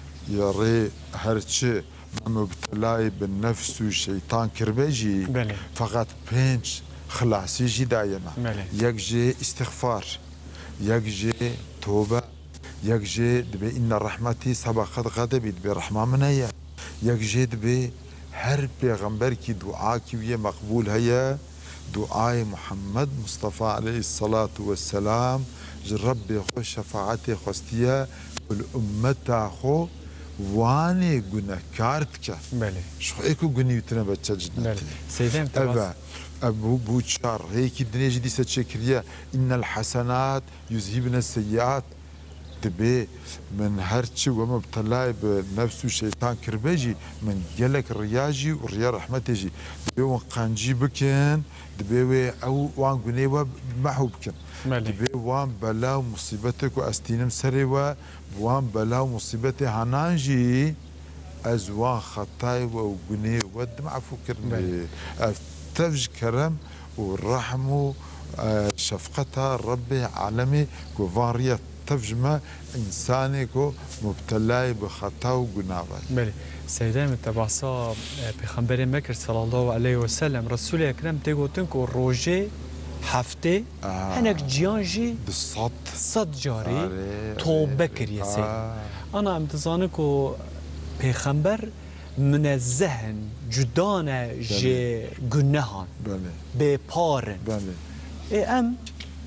يري هرتشي مبتلاي بالنفس والشيطان كربيجي فقط بينش خلاصي جي دايما يكجي استغفار يكجي توبة يكجي دبي إن رحمتي سبقت غضبي دبي رحمة من هي يكجي دبي هر بيغمبر كي دعاء كي مقبول هي دعاء محمد مصطفى عليه الصلاة والسلام ربي خو شفاعتي خستيا والأمة خو واني قلنا كارتك شو ايكو قلني يتنا بتشجنتي سيدنا أبا أبو بوشار هيك الدنيا جدي ستشكريا إن الحسنات يذهبن السيئات تبي من هرتش وما بطلع بنفسه الشيطان كربيجي من جلك الرياجي وريا رحمتجي تبي وقانجي بكن تبي أو وان قنيوة محو بكن تبي وان بلا مصيبتك وأستينم سريوة وان بلا مصيبتي هنانجي أزوان خطاي وقني ودمع فكرني تفج كرم والرحمة شفقتها ربي عالمي كوفارية تفجمة إنساني كو مبتلاي بخطا وقناوة بلي سيدنا متبعصا بخنبري مكر صلى الله عليه وسلم رسول أكرم تيغو تنكو روجي حفتي هناك جيانجي صد جاري توبة كريا سيد أنا امتزانكو بخنبر من الذهن جدانا جي جنهان ببارن ام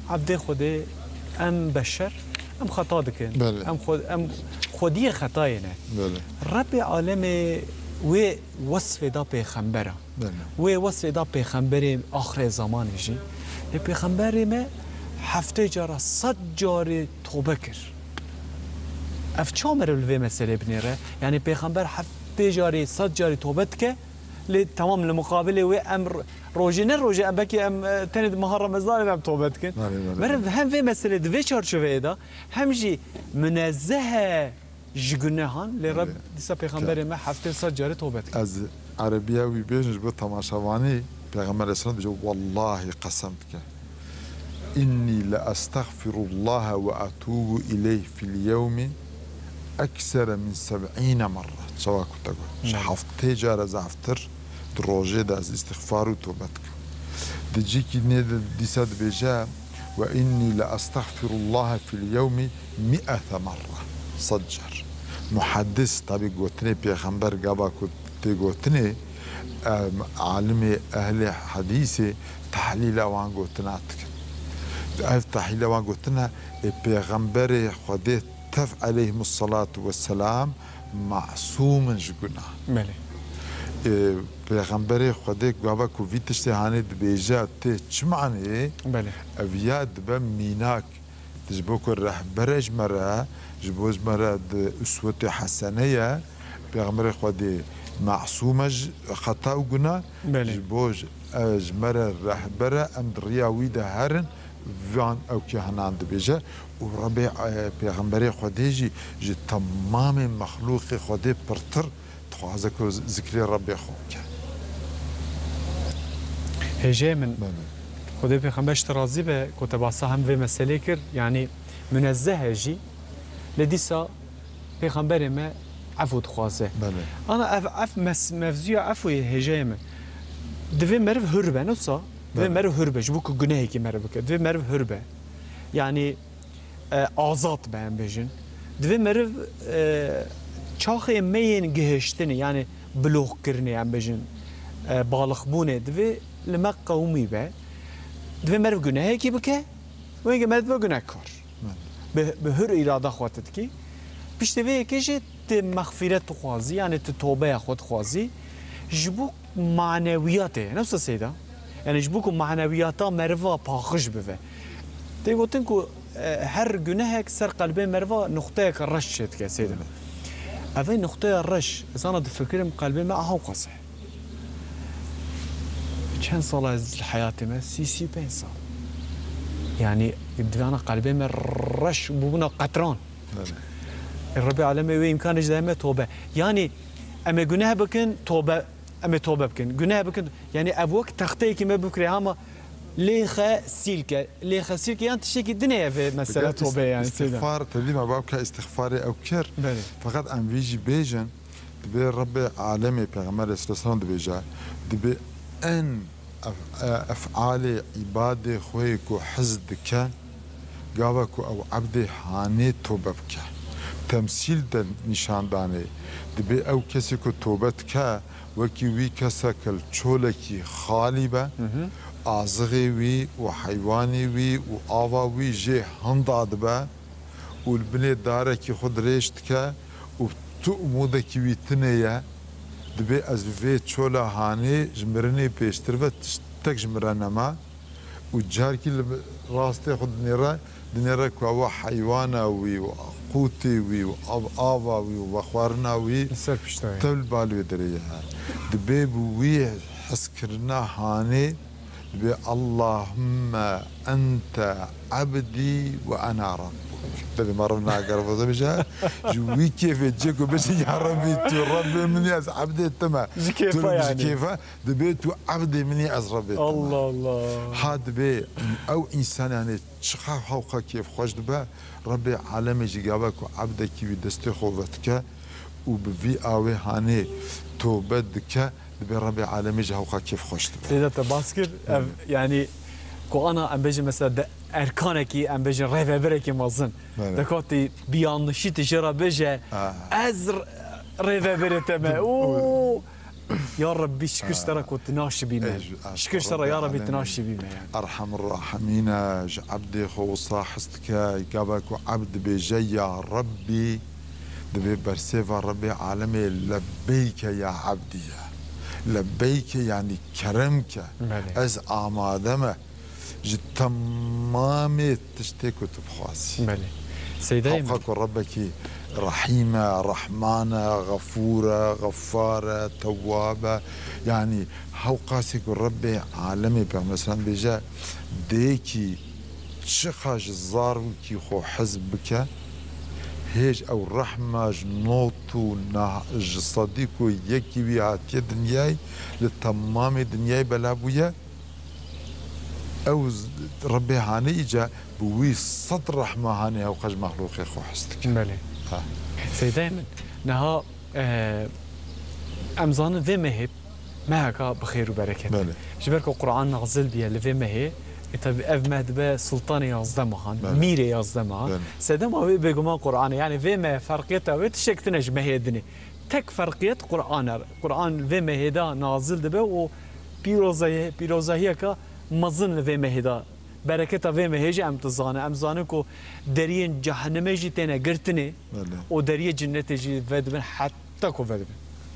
عبد خودي ام بشر ام خطا دكن بله. ام خودی خطاینا بله رب عالم و وصف دا پیغمبره بله و وصف دا پیغمبر آخر زمان جی پیغمبر ما هفته جاره 100 جاره توبه کرد اف چامر الوی مسئله بنیره یعنی پیغمبر هفته جاره 100 جاره توبه که تمام المقابله و امر روزی نه روزی ام بکی ام تند ماه رمضان ام توبه کن برای هم في مسئله دوی چارچوبه دا هم جی منزه جگنهان لرب دیسا پیغمبر ما هفته 100 جاره توبه کن از عربیه وی بیش به تماشاوانی پیغمبر اسلام بجو والله قسمت که إني لأستغفر الله وأتوب إليه في اليوم أكثر من 70 مرة سواء كنت أقول حفتي جارة زعفتر دروجي دا استغفار وتوبتك دجيكي نيد ديساد بيجا وإني لأستغفر الله في اليوم 100 مرة صجر محدث طبي قوتني بيغمبر قابا كنت قوتني عالمي أهل حديثي تحليل وان قوتناتك تحليل وان قوتنا بيغمبر خديت تف عليهم الصلاة والسلام معصوم جگنا بله پیغمبر خدا گواه کو ویتشته هانه بیجا ته چمعنی بله اویاد به میناک تجبو کو رهبرج مرا جبوز مرا اسوه حسنه پیغمبر خدا معصومج خطا و گنا جبوز اجمر رهبره ام ریاوی ده هرن وان او که هنان بیجا و ربی پیغمبر خدا جی تمام مخلوق خدا پرتر خوازه که ذکری ربی خوب که هجه من خدا پیغمبرش ترازی به کتباسا هم به مسئله کرد یعنی منزه هجی لدیسا پیغمبر ما عفو خوازه انا اف مفزوع عفوی هجه من دوی مرف هربه نوصا دوی مرف هربه جبوکو گناهی که مرف بکرد دوی مرف هربه یعنی آزاد به هم بجن دوی مرف چاخه مین گهشتنی یعنی بلوغ کرنی هم بجن بالغ بونه دوی لما قومی به دوی مرف گناهی که بکه و اینکه مرف با گناه کار به هر اراده خواهد کی پیش دوی کشی ت مغفرت خوازی یعنی ت توبه خود خوازی جبوک معنویاته نفس سیدا یعنی جبوک معنویاتا مرفا پاخش بوه تی گوتن که هر گناهک سر قلبه مرفا نقطه که رش شد که سیدا اوه نقطه رش از انا دفکرم قلبه ما اهو قصه چند سال از حیات ما 35 سال يعني دوانا قلبي من رش بونا قطران الرب العالمين وإمكانه دائما توبة يعني أما جناه بكن توبة أما توبة بكن جناه بكن يعني أبوك تختي كما بكري هما ليخا سيلكا يعني تشيك الدنيا في مسألة توبة يعني استغفار تبي ما بابك استغفاري أو كر فقط أم بيجي بيجن دبي الرب العالمين بيغمر الإسلام دبيجا دبي أن أفعال عبادة خويك وحزدك قابك أو عبد حاني توبتك تمثيل ده نشان دانه دبي أو كسي كو توبتك وكي وي كسك الچولكي خالبة آزغي وي وحيواني وي وآوا وي جي هنداد با والبني داركي خود ريشتك وتو أمودك وي تنية دبي از في چولا هاني جمرني بيشتر و تك جمرنا ما وجاركي راستي خود دنيرا كوا حيوانا وي وقوتي وي وآوا وي وخوارنا وي تبل بالوي دريها دبي وي حسكرنا هاني دبي اللهم أنت عبدي وأنا ربك دبي مرنا قرب زبجة جوي كيف تجيكو بس يا ربي تو ربي مني از عبدي تما كيف يعني كيف دبي تو عبدي مني از ربي الله الله هاد بي او انسان يعني شخا حوقا كيف خوش دبا ربي عالمي جيابك عبدك في دستي خوفتك وبفي اوي هاني توبدك دبي ربي عالمي جهوقا كيف خوش دبا سيدة تباسكر يعني كو انا ام بيجي مثلا اركانكي ام بيجي ريفابركي مازن دكاتي بيانشي تجرا بيجي از ريفابرتما او يا ربي شكر ترى كنت ناشي بينا شكر ترى يا ربي تناشي بينا يعني ارحم الراحمين عبدي خو صاحستك يقابك عبد بيجي يا ربي دبي برسيفا ربي عالمي لبيك يا عبدي لبيك يعني كرمك از آمادمه جد تمامي تشتكي تبخاسي بله سيدي حقك ربك رحيمة رحمانة غفورة غفارة توابة يعني حوقاسك ربي عالمي مثلا بيجا ديكي تشخاج الزار وكي خو حزبك هيج او الرحمة جنوتو صديقو يكي بيعاتي دنياي لتمام دنياي بلابويا او ربي هاني اجا بوي صد رحمة هاني او قج مخلوقي خو حستك بله سيدي من نها امزان ذي مهب ما هكا بخير وبركة بله جبرك القرآن نغزل بيا لذي مهب إتب أف مهدبة سلطاني يصدمهن ميري يصدمها سيدما بيقومان قرآن يعني فيما فرقيتها وتشكت نجمه هيدني تك فرقيت قرآن فيما هيدا نازل دبه و بيروزا هيك مظن فيما هيدا بركتها فيما هيجي أم تزانه أم زانكو درين جهنم يجي تنا قرتني و دريه جنة يجي فدبن حتى كو فدبن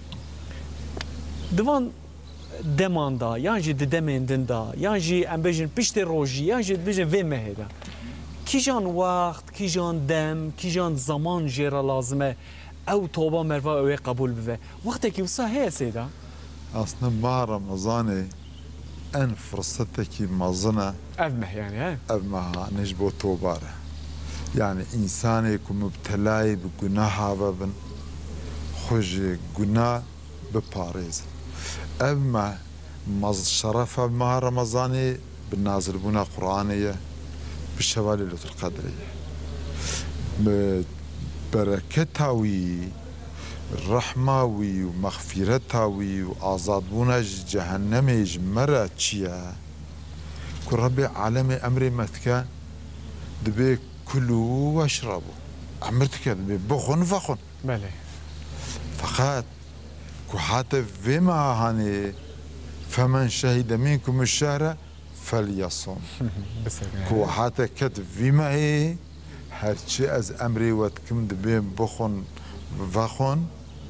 دوان دمان دا یانجی دمندن دا یانجی ام بجن پشت روجی یانجی بجن وی مهدا کی جان وقت کی جان دم کی جان زمان جرا لازمه او توبه مروا او قبول بوه وقتی که وسا هي سيدا اصلا ما رمضان ان فرصتك مازنه افمه يعني افمه نجبو توباره يعني انسان يكون مبتلاي بجناح بن خج جناح بباريس اما شرف ما رمضاني بالنازل بنا قرآنية بالشوال ليلة القدرية بركتاوي رحماوي ومغفرتاوي وآزاد بنا جهنم جمرة تشيا كل ربي عالمي أمري متكا دبي كلوا واشربوا أمرتك دبي بخن فخن بله فقط كحتى فيما هاني فمن شهد منكم الشهر فليصوم كو حتى كت فيما هي هرشي از امري وتكم دبين بخون فخون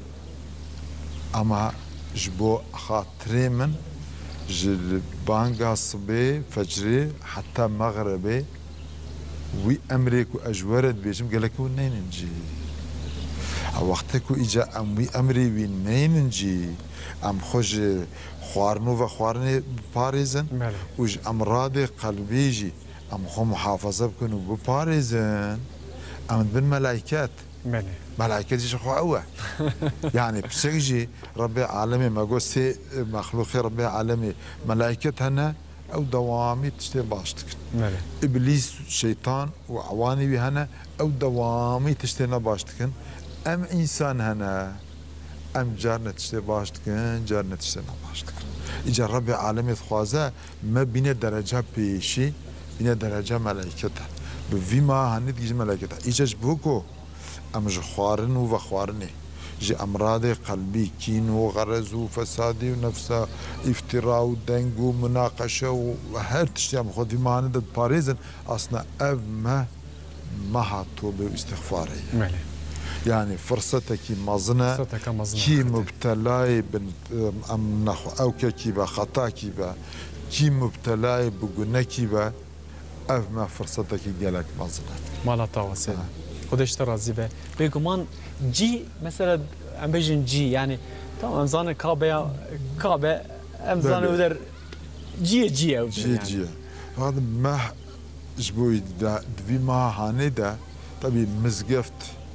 اما جبو خاطري من جل بانغا صبي فجري حتى مغربي وي امريكو اجورت بيجم قالك ونين نجي وقتكو اجا اموي امري وين نجي ام خوش خوارنو و خوارني باريزن وج امراض قلبيجي ام خو محافظه بكونوا بباريزن ام بن ملائكات ملائكات جي خو اوه يعني بسجي ربي عالمي ما قوسي مخلوقي ربي عالمي ملائكات هنا او دوامي تشتي باشتك ابليس شيطان وعواني بهنا او دوامي تشتي نباشتكن ام انسان هنا ام جارنا تشتي باشتكن جارنا تشتي نباشتكن اجا ربي عالمي خوازه ما بين درجه بيشي بين درجه ملائكته بفيما هني تيجي ملائكته اجا بوكو ام جخوارن وخوارني جي امراض قلبي كين وغرز وفساد ونفس افتراء ودنج ومناقشه وهر تشتي خذ ما عند باريزن اصلا اف ما توبه واستغفاريه يعني فرصتك مازنه كي مبتلاي ام نخو او كيبا خطا كيبا كي مبتلاي بجنكيبا اف ما فرصتك جالك مازنه مالا تاوسي خودش ترازي به بيقومان جي مثلا ام بيجن جي يعني طبعا امزان كابه امزان ودر جي او جي هذا ما جبوي دفي ما هانيدا طبي مزقفت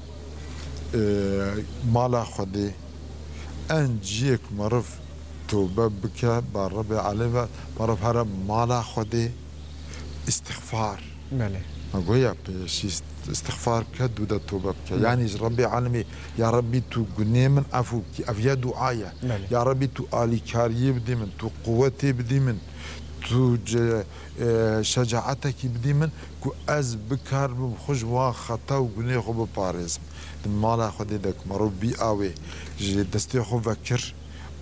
مالا خدي ان جيك مرف توبه بك بربي عليه مرف هرب مالا خدي استغفار مالي اقول شي استغفار كد ودا توبه بك يعني ربي عالمي يا ربي تو قني من عفوك افيا دعايا يا ربي تو الي كاريه بدي من تو قوتي بدي من تو شجاعتك بدي من كو از بكار بخش وا خطا وقني خو بباريس مالا خدي دك مرو بي اوي جي دستي خو فكر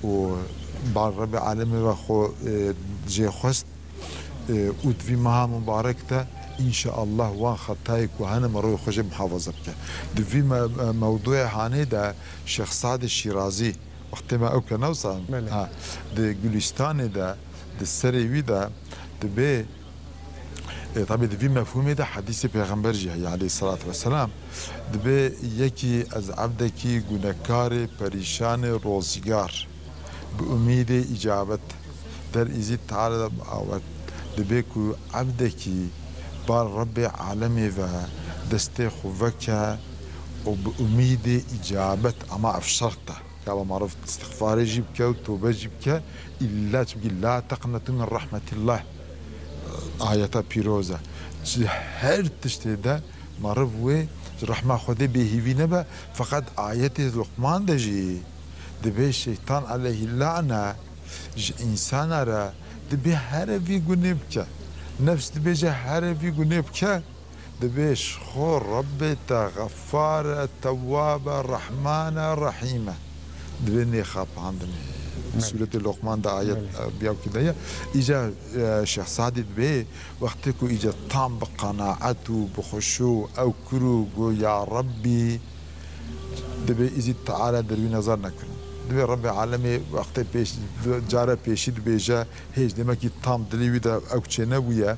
و بار رب العالمين وخو جي خست ودفي مها مباركته ان شاء الله وان خطايك وهنا مروي خوش محافظه بك دفي موضوع هاني دا شيخ سعد الشيرازي وقت ما اوكا نوصل د جلستان دا د السريوي دا دبي طبعا دفي مفهومي دا حديث پیغمبر جي عليه الصلاه والسلام دبي يكي از عبدكي گناهكار پريشان روزگار بأمید اجابت در ازید تعالی دعوت دبیکو عبدکی بار رب عالمی و دسته خوکه و بأمید اجابت اما افشرته كما معروف استغفار يجيب كا وتوبه يجيب كا الا تبقي لا تقنطوا من رحمه الله آية بيروزة هر تشتي ده معروف وي رحمه خدي به في نبا فقط آية لقمان دجي دبي الشيطان عليه اللعنة إنسان را دبي هرفي قنبك نفس دبي جا هرفي قنبك دبي شخور ربي غفار تواب رحمن رحيمة دبي نخاف عندنا سورة اللقمان ده آيات بياو كده إجا شيخ سعد دبي وقتكو إجا طعم بقناعته بخشوع أو كرو يا ربي دبي إزي تعالى دروي نظرنا كنا دبي ربي عالمي وقت بيش جارة بيشي دبي جا هيج دمكي طعم دليوي ده أو تشينوية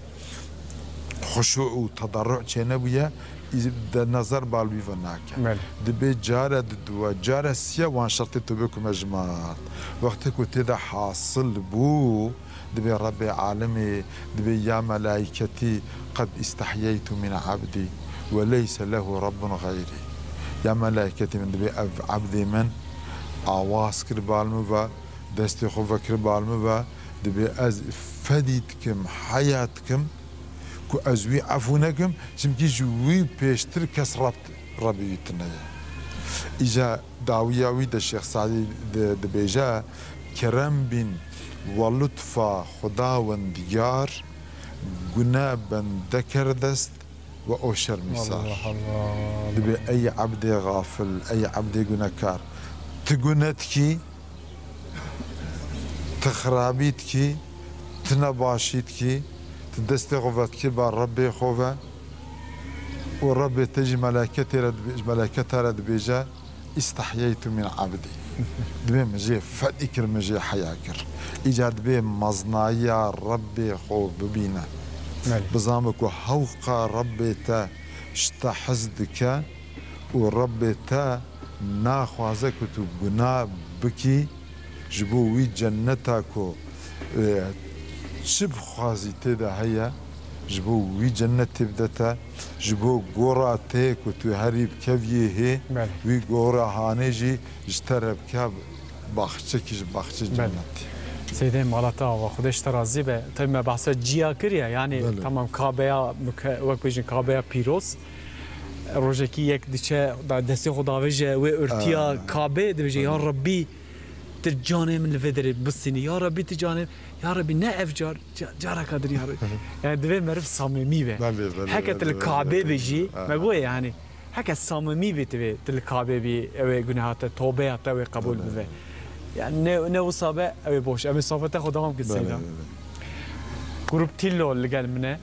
خشوع وتضرع تشينوية إذا النظر بالوي فناك دبي جارة دوا جارة سيا وان شرطي تبيكم مجموعات وقت كنت إذا حاصل بو دبي ربي عالمي دبي يا ملائكتي قد استحييت من عبدي وليس له رب غيري يا ملائكتي من دبي عبدي من آواز كربالمو و دستي خوفا كربالمو و دبي از فديتكم حياتكم كو ازوي عفونكم سمكي جوي بيشتر كسرت ربي يتنيا اجا داوية ويد الشيخ سعدي دبيجا كرم بن ولطفا خداوند ديار قنابا ذكر دست وأوشر مسار دبي أي عبد غافل أي عبد قناكار تقنتكي تخرابيتكي تنباشيتكي تدستي غفتكي بار ربي خوفا وربي تجي ملائكتها رد بيجا استحييت من عبدي دبي مجي فديكر مجي حياكر إيجاد بي مزنايا ربي خوف ببينا بزامك وحوقا ربي تا اشتحزدك وربي تا ناخوازك تو بنا بكي جبو وي جنتاكو شب خوازي تدا هيا جبو وي جنت تبدتا جبو غورا تيك وتو هريب كفيه هي وي غورا هانيجي اشترب كاب باخچكيش باخچ جنت سيدي مالتا وخدش ترازي به تم بحث جيا كريا يعني بله. تمام كابيا وقت بيجي كابيا بيروس روجكي يك دچه دسته خداوجه و ارتيا كابي دبيجي يا ربي ترجاني من الفدر بسني يا ربي تجاني يا ربي نعف جارا قدر يا ربي يعني دبي مرف صميمي به حكت الكعبه بيجي ما بقول يعني حكى الصميمي بتبي الكعبه بي غناهات توبه تو قبول به يعني نوصابه او بوش ام صفته خدام قد سيدا جروب تيلو اللي قال منه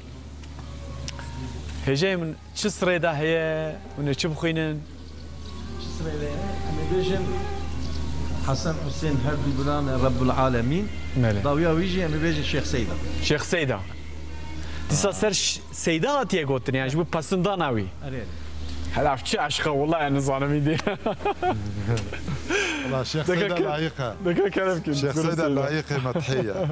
هجي من شو سريده هي من شو بخينن سريده انا بيجن حسن حسين هردي بلان رب العالمين ضاويا ويجي انا بيجي شيخ سيدا ديسا سر سيدات يا قوتني يعني جو باسندان اوي هلا في عشقه والله انا ظالمي دي والله شيخ سيدا لايقه شيخ سيدا لايقه مدحيه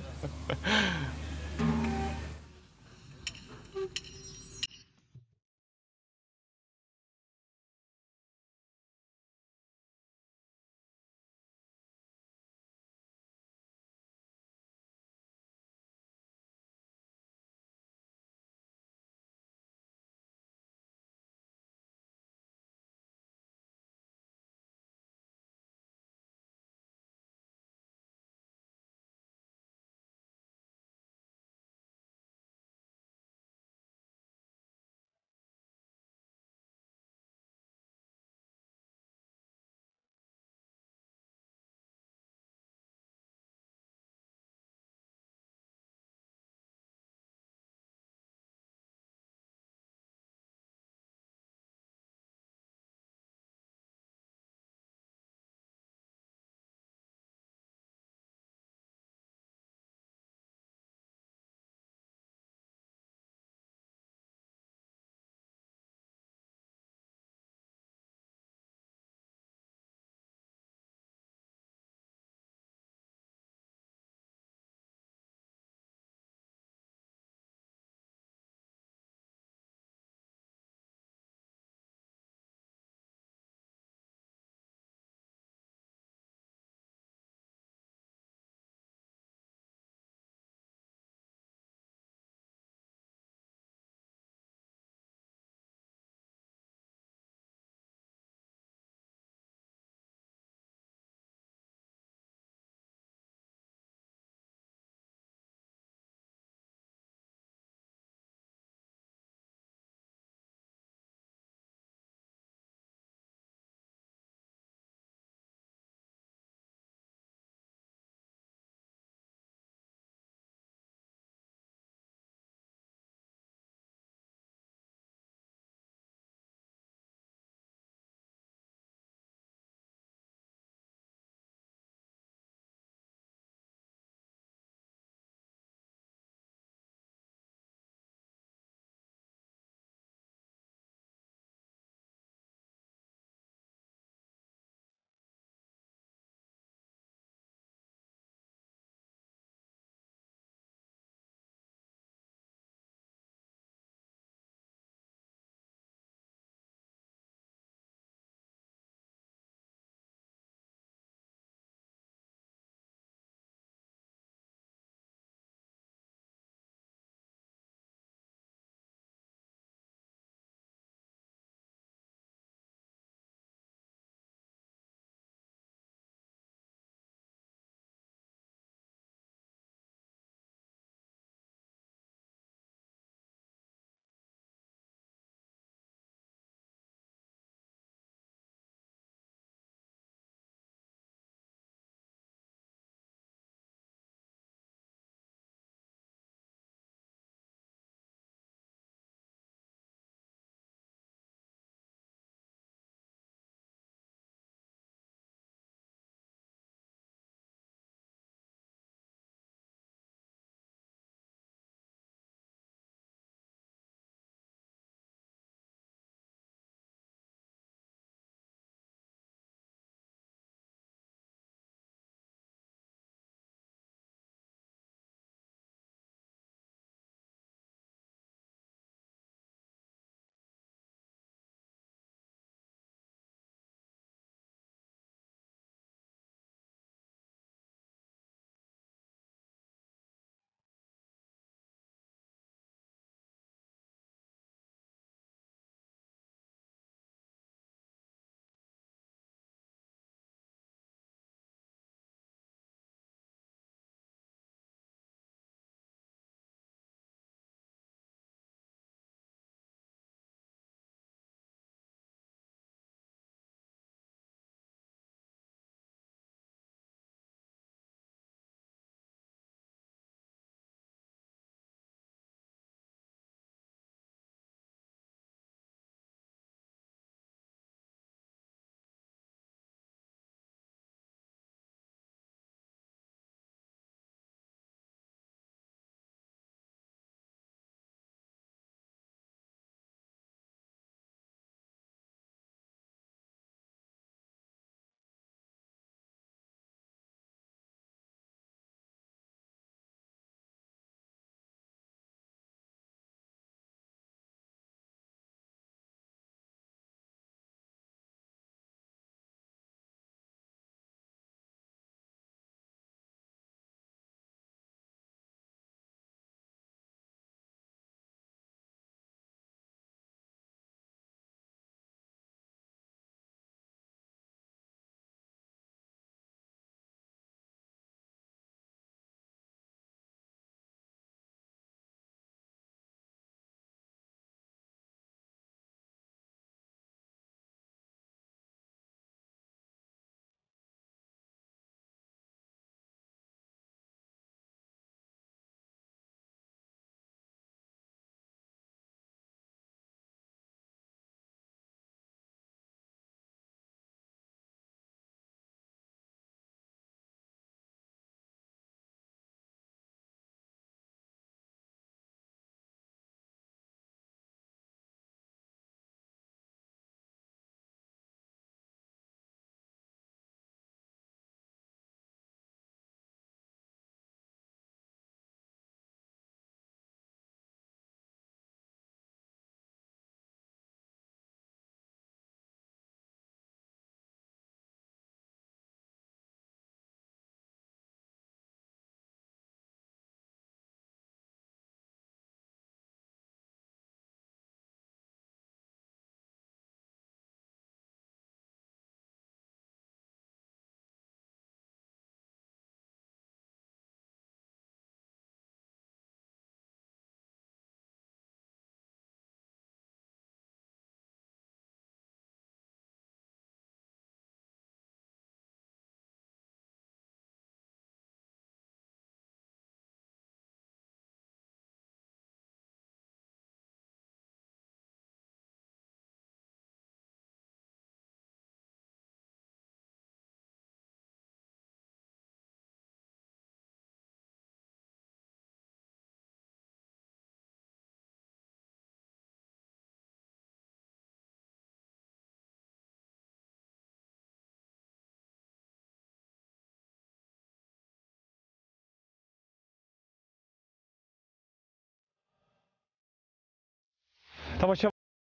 تماشا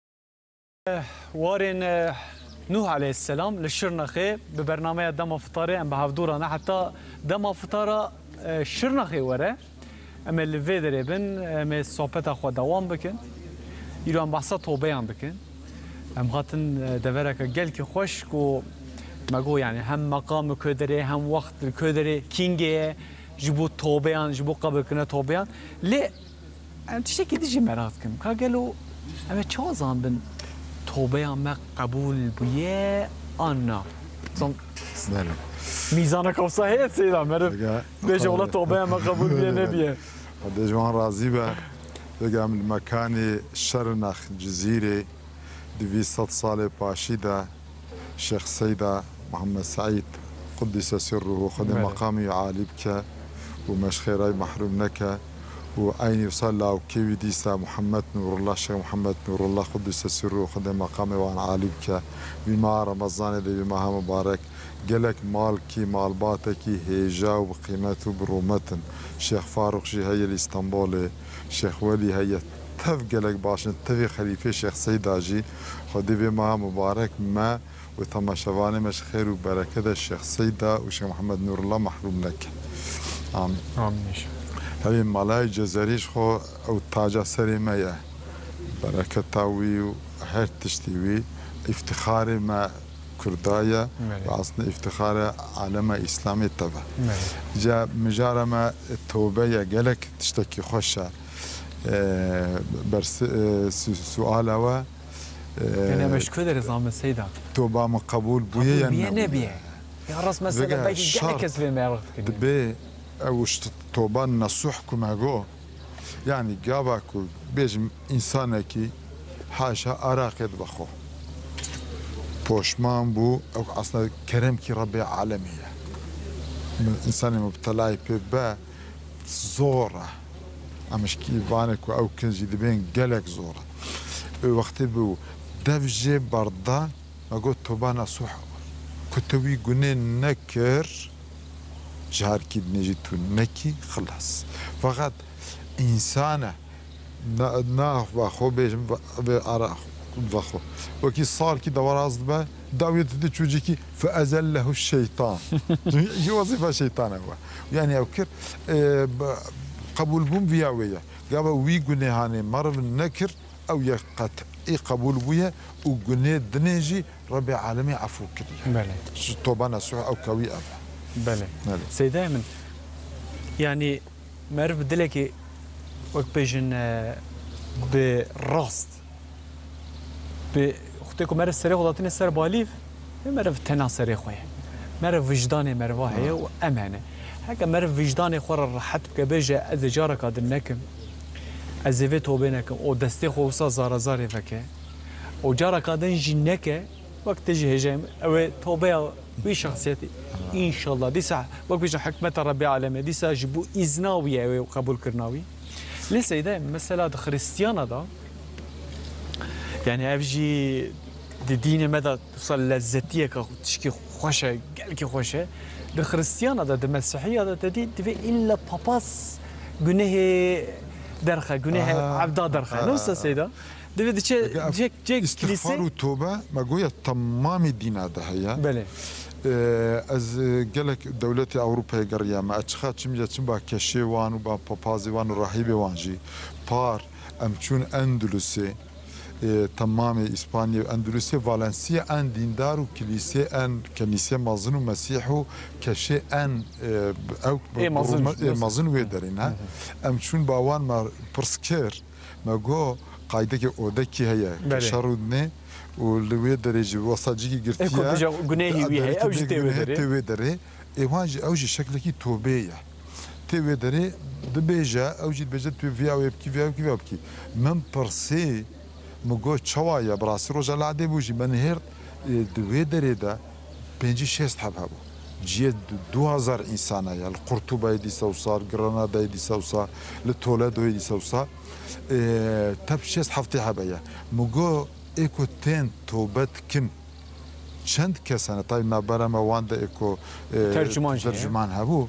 وارن نوح عليه السلام للشرنخي ببرنامج دم فطاره ام بهفدورنا حتى دم فطاره شرنخي ورا اما اللي فيدر ابن ام صحبت اخو دوام بكن يرو ام بحث توبيان بكن ام هاتن دورك قالك خوش كو ماگو يعني هم مقام كدري هم وقت كدري كينجي جبو توبيان جبو قبل كنا توبيان ليه انت شكي ديجي مراتكم قالوا اما چازان بن توبه ما قبول بيه آنا میزان کوسه هست سیدا مرد بیش ولی توبه ما قبول بيه نبيه دجوان راضي به بقى من مكان شرنخ جزيرة 200 سال باشيدا شيخ سيدة محمد سعيد قدس سره خدم مقامي عالبك ومشخيراي محرومنك وأين يصلى وكيف ديسا محمد نور الله شيخ محمد نور الله قدس سره خدم مقامي وان عالبك بما رمضان دي بما مبارك قالك مالكي مال باتكي هيجا وبقيمته برومتن شيخ فاروق شي هي الاسطنبولي شيخ ولي هي تف قالك باشن تفي خليفه شيخ سيداجي خدي بما مبارك ما وتماشواني مش خير وبركه الشيخ سيدا وشيخ محمد نور الله محروم لك امين امين هاي مالاي جزريش خو او تاجا سريميه بركتاوي وهر تشتوي افتخاري ما كردايا وأصلا افتخار عالم إسلامي تبع جا مجارمة التوبية قالك تشتكي خوشة برس سؤال هو يعني مش كده نظام السيدة توبة من قبول بويا بويا نبيه يا راس مثلا بيجي قالك في المعرض دبي أو توبة نصوحكم هجو يعني جابكوا بيج إنسانك حاشا أراقد بخو پوشمان بو او اصلا کرم کی رب عالمیه انسان مبتلای به زوره امش کی بانك او کنجی دبین گلک زوره وقتی بو دفجه بردا اگو توبانا صح كتوي قنين نكر جهار كي نجي نكي خلاص فقط إنسانة ناف باخو بيجم بأراخ باخو وكي صار كي دواراز با داوية تدي كي فأزله الشيطان هي وظيفة شيطان هو يعني أوكر قبول بوم بياوية قابا وي قني هاني مرة النكر أو يقت اي قبول بويا وقني دنيجي ربي عالمي عفو كريه بله طوبانا سوح او كوي افا بله سي دائما يعني معرف دلكي وقت بيجن براست بختكم معرف سريخ وضعتني السر باليف معرف تنا سريخ خويا معرف وجداني مرواهي وامانه هكا معرف وجداني خور راحت بكبيجه از جارك هذا النكم ازيفيتو بينكم او دستي خوصا زاري فكه او جارك هذا جنكه وقت تجي هجم او توبه بي شخصيتي ان شاء الله دي ساعه وقت بيجي حكمه ربي عالمي دي ساعه جبو اذناوي وقبول كرناوي لسه ده مثلا خريستيانا ده يعني افجي دي دين مدى توصل لذتيه كتشكي خوشه قالك خوشه الخريستيانا ده المسيحيه ده تدي الا باباس جنيه درخه جنيه عبدا درخه نفس السيده دفيد جيك استغفار وتوبه ما قوية تمام الدين هذا هي بله از قالك دولتي اوروبا قريه ما اتخات شمجه تشبا كشيوان وبا بابازي وان رهيبي وانجي بار امچون اندلسي تمام اسبانيا اندلسي فالنسيا ان ديندار وكليسي ان كنيسه مازن ومسيح كشي ان او مازن ويدرينا امچون باوان ما برسكير ما جو قاعدة أودكي هي شرودني والوي درجة وصاجي قرتيا إيه كل جنيه وياه أو جي تي دري إيواجي أوجي شكلكي توبية تي دري دبيجا أوجي بيجا تبي أو يبكي فيها وكيف يبكي من برسي مجو شوايا براسي رجع لعدي بوجي من هير دوي دري دا بيجي شيست حبابو جيت 2000 إنسان يا القرطبة يدي سوسار غرناطة يدي سوسار لتولادو يدي سوسار تبشيس حفتي حبايا مجو ايكو تين توبت كن چند کسانه طيب نبرم وانده ايكو ترجمان هبو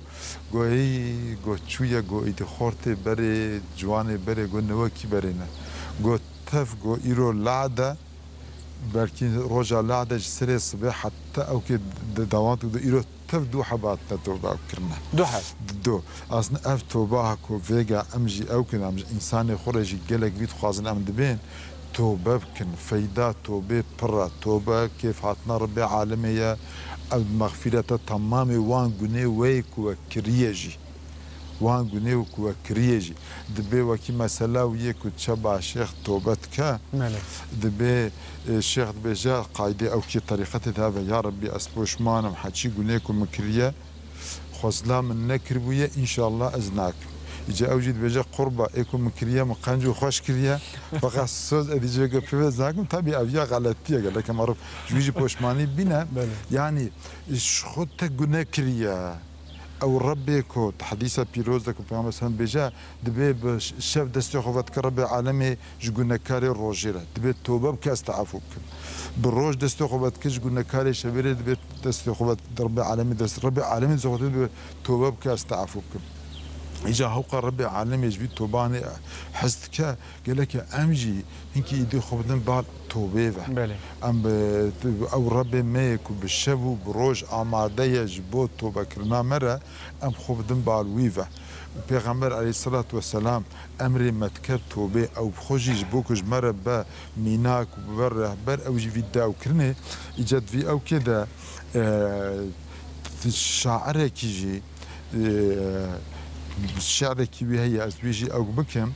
گو چویا گو ايدي خورتي بري جواني بري گو نوكي برينا گو تفقو إيرو لعدة بركين رجع لعدة جسري الصباح حتى أو كده دوانتو دو إيرو تفدو حباتنا توبة وكرنا دوحة دو أصلا أف توبة كو فيجا أمجي أو كنا إنسان خرج جلك بيت خازن أم دبين توبة بكن فايدة توبة برا توبة كيف هاتنا ربي عالمية المغفرة تمامي وان جنيه ويكو كريجي وان جنيه وكو كريجي دبي وكي مسألة ويكو تشبع شيخ توبتك دبي الشيخ دبي جاء قاعدة أو كي طريقة هذا يا ربي أسبوش مانا محدشي جنيكو مكرية خزلا من نكربوية إن شاء الله أزناك إجا أوجد بيجا قربة إيكو مكرية مقانجو خوش كرية فقط سوز أدي جاكو بيبه زاكم تابي أبيا غلطية قال لك معروف جويجي بوشماني بينا يعني خودتك جنيه كرية او ربي كو حديثه بيروز دك بيغمبر مثلا بيجا دبي الشيف دستي خوفت كربي عالمي جونا كاري روجيره دبي توبه بكاستعفوك بالروج دستي خوفت كش جونا كاري شبيره دبي دستي خوفت ربي عالمي دست ربي عالمي زوجت توبه بكاستعفوك إجا هوقا ربي عالمي جبي توباني حستك قال لك أمجي هنكي يدي خبدن بعد توبة أم أو ربي ميكو بالشبو بروج آماده يجبو توبة كرنا مرة أم خبدن بعد ويفا پیغمبر علیه الصلاة والسلام امر متکب توبه او خوشی جبوکش مره با میناک و بر رهبر او جی ویدا او کرنه ایجاد وی او کده شاعره کیجی الشعر كي هي أزويجي أو بكم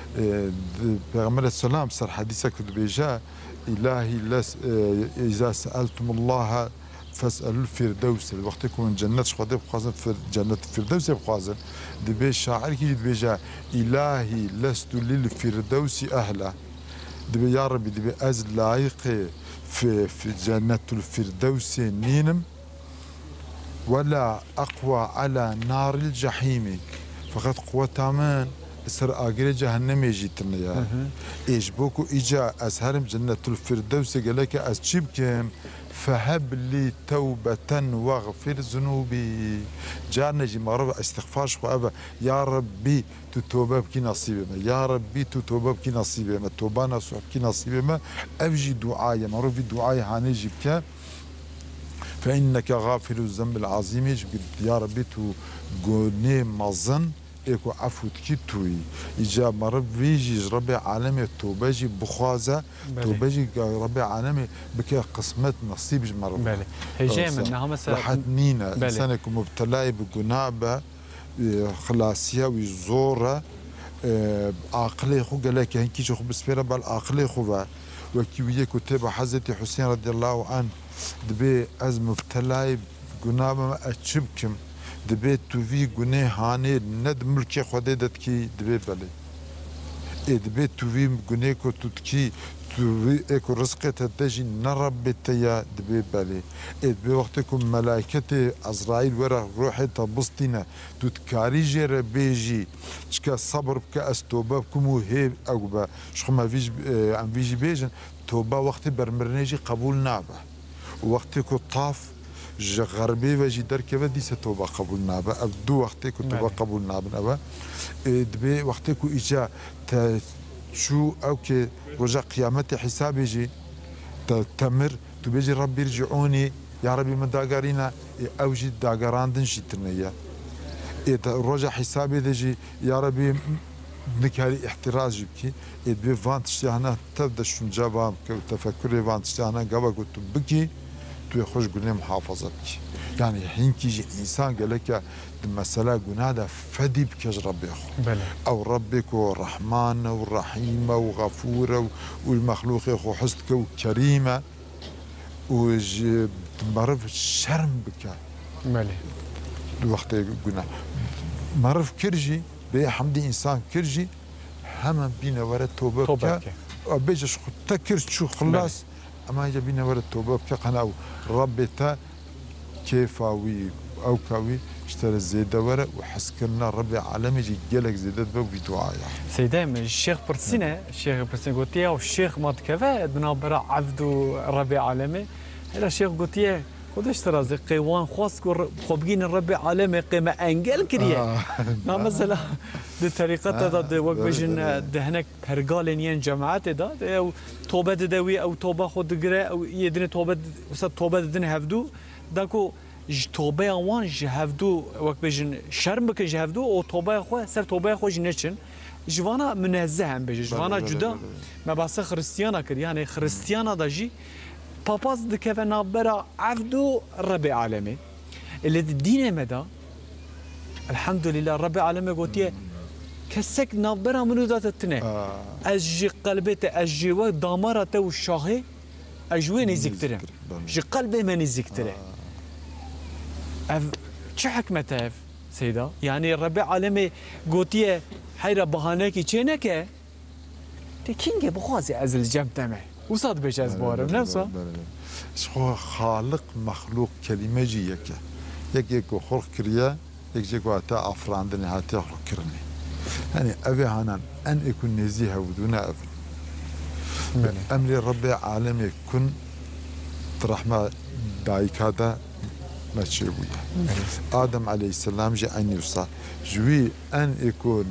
بيغمر السلام صار حديثة كتبيجا إلهي لس إذا سألتم الله فاسألوا الفردوس الوقت يكون جنة شخوذي بخازن في جنة الفردوس بخازن دبي شاعر كي دبيجا إلهي لست للفردوس أهلا دبي يا ربي دبي أز لايق في جنة الفردوس نينم ولا أقوى على نار الجحيم فقط قوة تامان سر آجر جهنم يجيتنا يا إيش بوكو إجا أسهرم جنة الفردوس قالك أسجبكم فهب لي توبة واغفر ذنوبي جانا جي مرة استغفار شو أبا يا ربي تتوبة بكي نصيبي ما يا ربي تتوبة بكي نصيبي ما توبة نصوح بكي نصيبي ما أفجي دعايا مرة في دعايا هاني جبك فإنك غافل الذنب العظيم يا ربي تو قوني مظن إيكو عفو تكتوي إجاب رب فيجي ربي عالمي توباجي بخوازة توباجي ربي عالمي بكي قسمت نصيب جمرب بالي هي منها مثلا لحد نينا إنسان يكون مبتلاي بقنابة خلاصية وزورة عقلي خو قالك هنكي شو بسبيرة بالعقلي خو وكيوية كتاب حضرت حسين رضي الله عنه دبي از مبتلاي بقنابة ما أتشبكم دبي توفي قناه هاني ند ملكي خودي دتكي دبي بالي دبي توفي قناه كتوتكي توفي اكو رزقة تدجي نرب بتيا دبي بالي دبي وقتكم ملائكة عزرائيل ورا روحي تبسطينا تتكاري جير بيجي شكا صبر بكا استوبة بكمو هيب أقبا شخما فيج عم فيجي بيجن توبة وقت برمرنيجي قبول نابه وقتكو طاف غربي وجي دركه ودي توبه قبول نابه ابدو وقتكو توبه قبول نابه نابه دبي وقتكو اجا شو او كي رجع قيامتي حساب يجي تمر تبيجي ربي يرجعوني يا ربي من داغارينا اوجي داغراندن شتنيا رجع حسابي دجي يا ربي نكاري احتراز جبكي دبي فانتشتي هنا تبدا شنجابام كتفكري فانتشتي هنا قبل كنت بكي يخرج قلنا محافظة بك يعني حين كيجي إنسان قال لك المسألة قلنا هذا فدي بكج ربي أو ربك ورحمن ورحيم وغفور والمخلوق يخو حسنك وكريمة ومعرف شرم بك مالي الوقت قلنا معرف كرجي بي حمدي إنسان كرجي هم بينا ورا توبك بيجش تكرت شو خلاص أما يجي بينا ورا التوبة بكقنا أو ربي تا كيفاوي أو كاوي اشترى الزيادة ورا وحسكرنا ربي عالمي يجي جالك زيادة باب بدعاء سيدي الشيخ برسينة الشيخ برسينة قوتيه والشيخ ماتكفا ادنا برا عبدو ربي عالمي هلا الشيخ قوتيه خدش ترى زي قيوان خاص خبجين الربي عالمي قيمة أنجل كريه ما مثلا دي طريقة دا وقت بيجن دهنك هرقالين ين جماعات دا أو توبة دوي أو توبة خود قرأ أو يدين توبة وسط توبة دين هفدو داكو توبة وان جهفدو وقت بيجن شرم بك جهفدو أو توبة خو سر توبة خو جنشن جوانا منزه هم بيجي جوانا جدا ما بس خريستيانا كر يعني خريستيانا داجي باباز دكفنا برا عبدو رب العالمين اللي الدين مدى الحمد لله رب العالمين قلتيه كسك نابرا منو ذات التنه أجي قلبته أجي ودامرته والشاهي أجوين يزكتره جي قلبي من يزكتره شو حكمته سيدا يعني رب العالمين قلتيه حيرة بهانكي چينكه تكينجي بخوازي از الجم تمه وصاد بيش از بارم نفسه شو خالق مخلوق كلمة جي يك خلق كريا يك واتا افراندني هاتي خلق كرني يعني ابي هانان ان يكون نزيه ودون ابن امر رب العالمين يكون رحمه دايك هذا ما تشويه آدم عليه السلام جاء أن يوصى جوي أن يكون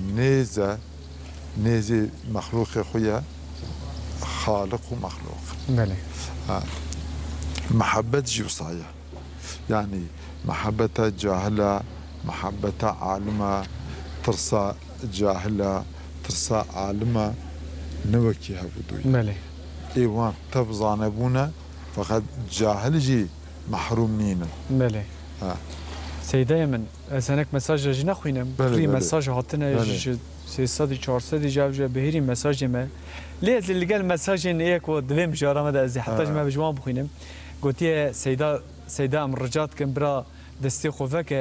نيزة مخلوق خويا خالق ومخلوق بله محبة جوصايا يعني محبة جاهلة محبة عالمة ترسى جاهلة ترسى عالمة نوكيها بدوي بله إيوان تبزان أبونا فقد جاهل جي محروم نينا بله سيدا من سنك مساج جنا خوينم بري مساج هاتنا 300 400 جاوجا بهيري مساج ما ليز اللي قال مساج ان ايك ودويم جارا ما ازي حتى ما بجوان بخوينم قلت يا سيدا من رجات كم برا دستي خوفك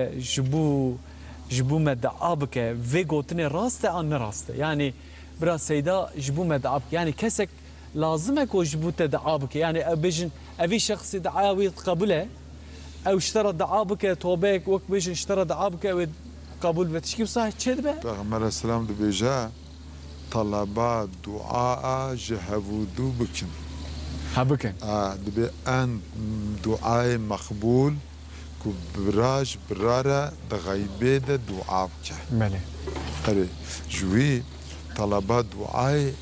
جبو مدعابك في قلتني راسته عن راسته يعني برا سيدا جبو مدعابك يعني كسك لازمك وجبو تدعابك يعني بيجن ابي شخص دعاوي تقبله او اشترى دعابك توبك وقت بيش اشترى دعابك قبول بتشكي صحيح كذبه پیغمبر السلام دو بيجا طلبات دعاء جهودو بكن هبكن دبي ان دعاء مقبول كبراج براره دغيبه دعابك مالي قري جوي طلبات دعاء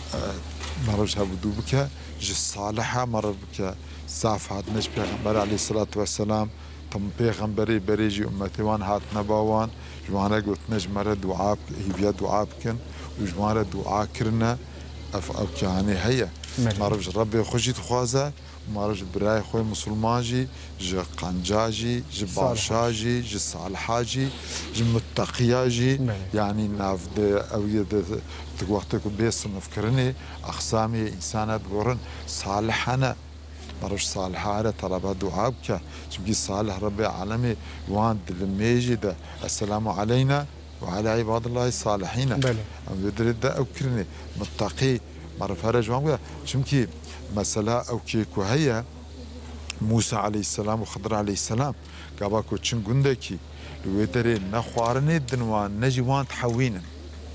مرج هبدو بك جي صالحه مر بك صافحات نج پیغمبر علیه الصلاة والسلام تم پیغمبری بریجی امتی وان هات نباوان جوانه قلت نج مره دعا هیویا دعا بکن و جوانه دعا کرنه اف يعني هي معرفش ربي خوشي تخوازه معرفش براي خوي مسلماجي جي قنجاجي جي بارشاجي جي صالحاجي جي متقياجي يعني ناف او يد وقتك بيس نفكرني اقسامي انسانات بورن صالحنا معرفش صالحة طلبها دعاء بك شبكي صالح ربي العالمي وان الميجي السلام علينا وعلى عباد الله الصالحين بله ام يدري ده او كرني متقي معرف هذا جوان شبكي مسألة او كيكو هي موسى عليه السلام وخضر عليه السلام قاباكو تشن قندكي لو يدري نخوارني دنوان نجوان تحوينا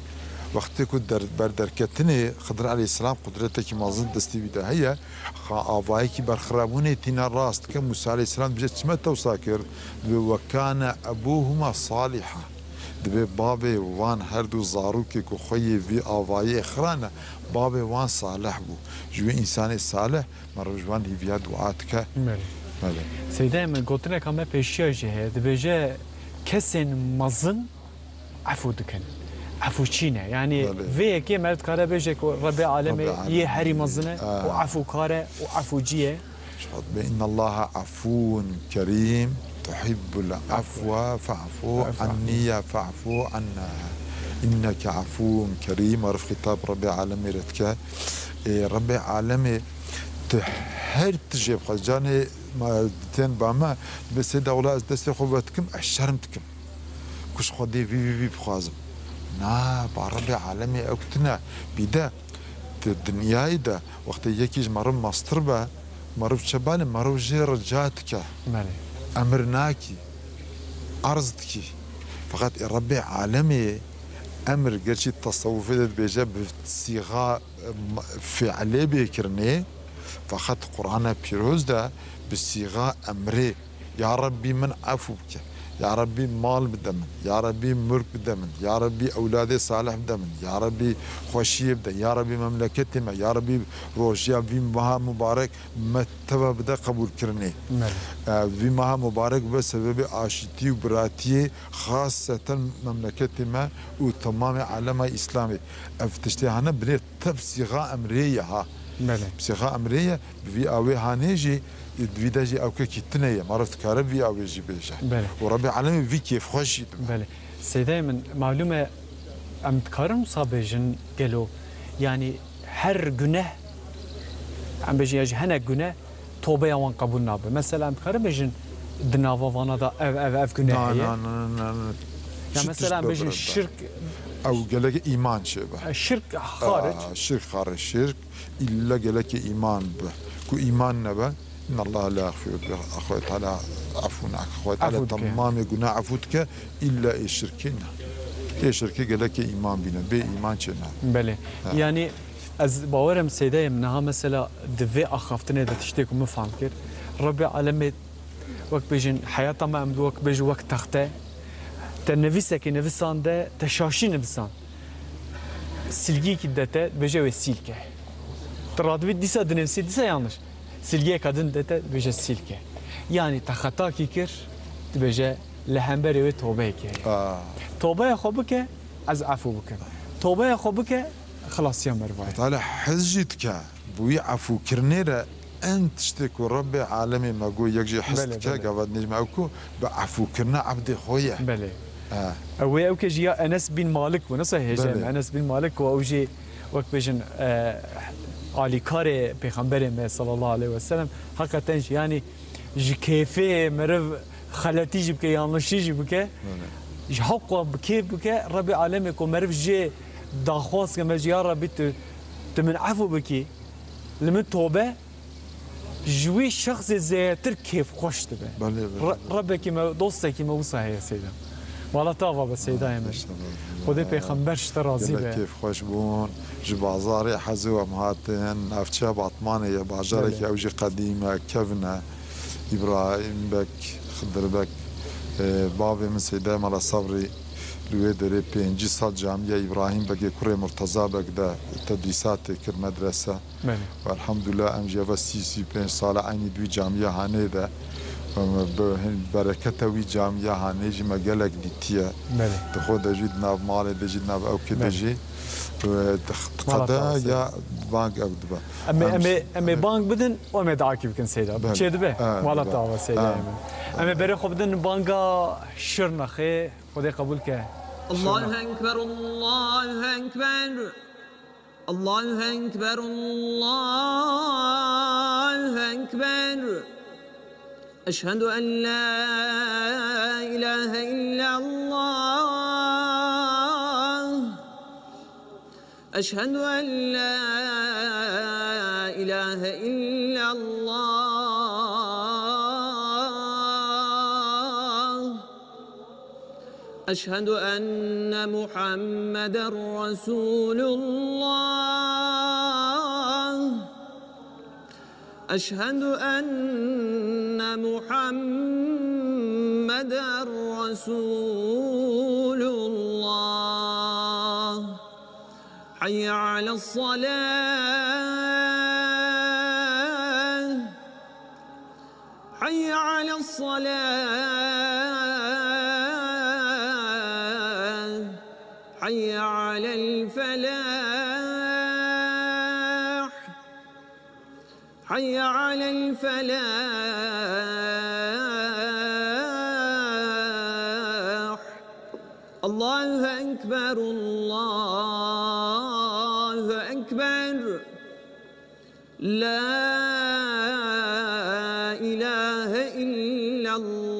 وقتی بردرکتنی خضر علیه السلام قدرتی ما زند دستی بیده هیا آوایی کی برخرابونه تینا راست که موسی علیه السلام بجد چما توصا کرد و کان ابوهما صالحا دبی بابی وان هر دو زاروکی که خوی وی آوایی اخرانه بابی وان صالح بو جو انسان صالح مروجوان هیویا دعات که مالی سیده من گوتنه کامه پیشیاجه دبی جه کسین مزن عفو دکن عفو چینه يعني في كي مرت كاره بيجك رب العالمين يهري مزنه وعفو كاره وعفو جيه بان الله عفو كريم تحب العفو فاعفو عني فاعفو عنا انك عفو كريم عرف خطاب رب العالمين رتك رب العالمين تهر تجيب خجاني ما تين باما بس دوله دست خوبتكم اشرمتكم كش خدي في بخازم نا بعربي عالمي أكتنا بيدا الدنيا ده وقت يكيج مرم مستربة مرف شبان مرف جي رجاتك أمرناكي أرزتك فقط ربي عالمي أمر قرشي التصوف بيجاب بصيغة فعلي بيكرني فقط قرآن بيروز ده بصيغة أمري يا ربي من عفوك يا ربي مال بدمن يا ربي مرك بدمن يا ربي أولادي صالح بدمن يا ربي خوشي بدن يا ربي مملكتي ما يا ربي روجيا في مها مبارك متبا بدا قبول كرني في مها مبارك بسبب عاشتي وبراتي خاصة مملكتي ما وتمام عالم إسلامي افتشتي هنا بني تبصيغة أمرية ها بصيغة أمرية في أوي هانيجي فيداجي او كي تنيه مرت كاربي او يجي بيجا وربي العالمين في كيف خوشي بله سيداي من معلومه ام تكرم صابجن قالوا يعني هر جناه عم بيجي هنا جناه توبه وان قبول نابه مثلا تكرم دنافا فانا دا اف جناه يعني مثلا بيجي الشرك او قالك ايمان شبه الشرك خارج الشرك خارج الشرك الا قالك ايمان به كو ايمان نبه إن الله لا يغفر أخوي تعالى عفونا أخوي تعالى تمام جناح عفوتك إلا الشركين الشركة قال لك إيمان بينا بإيمان شنا بله يعني از باورم سيداي منها مثلا دفي أخافتني إذا تشتكوا مفهم كير ربي علمت وقت بيجن حياتنا ما أمد وقت بيجي وقت تخته تنفسك نفسان ده تشاشي نفسان سلجي كده بيجي وسيلك تراد ديسا دنفسي ديسا يانش سلجي كادن دته بيجي سلكه يعني تخطا كيكر تبيجي لهمبري وتوبه كي توبه خوبك از عفو بك توبه خوبك خلاص يا مرواي تعالى حجتك بوي عفو كرنيره انت تشتكوا ربي عالمي ما قول يجي حسك قبل نجمعكم بعفو كرنا عبدي خويا بله او كجي انس بن مالك ونصه هجم انس بن مالك واوجي وقت بيجن علی کار پیغمبر صلی الله علیه و سلم حقیقتا یعنی کیفه مرو خلطی جب که یانشی جب که حق بکیف بکه رب عالم کو مرو جه داخواست که مجیا ربی تو من عفو بکی لمن توبه جوی شخص زیاتر کیف خوش تبه ربی که دوسته که موسا هی سیدم والا تاوا بس سيدا يمش خدي پیغمبرش ترازي به كيف خوش بون جبازاري حزو مهاتن افتشا باطمانه يا باجارك اوجي قديمه كفنه ابراهيم بك خضر بك بابي من سيدا مال صبري لوي دري بينجي سال جامعه ابراهيم بك كره مرتضى بك ده تدريسات كر مدرسه والحمد لله ام جابا سي 5 سال عيني دوي جامعه هانه ده بركته وی جامعه هانیج مجالك دیتیه تخود جد ناب مال دجد ناب او كدجي تقدا يا بانك او دبا اما بانك بدن وما دعاكي بكن سيدا شي دبا والله طاوه سيدا اما بري خو بدن بانكا شرنخي خدي قبولك الله اكبر الله اكبر الله اكبر الله اكبر أشهد أن لا إله إلا الله أشهد أن لا إله إلا الله أشهد أن محمد رسول الله أشهد أن محمد رسول الله حي على الصلاة حي على الصلاة حي على الفلاح حي على الفلاح الله أكبر الله أكبر لا إله إلا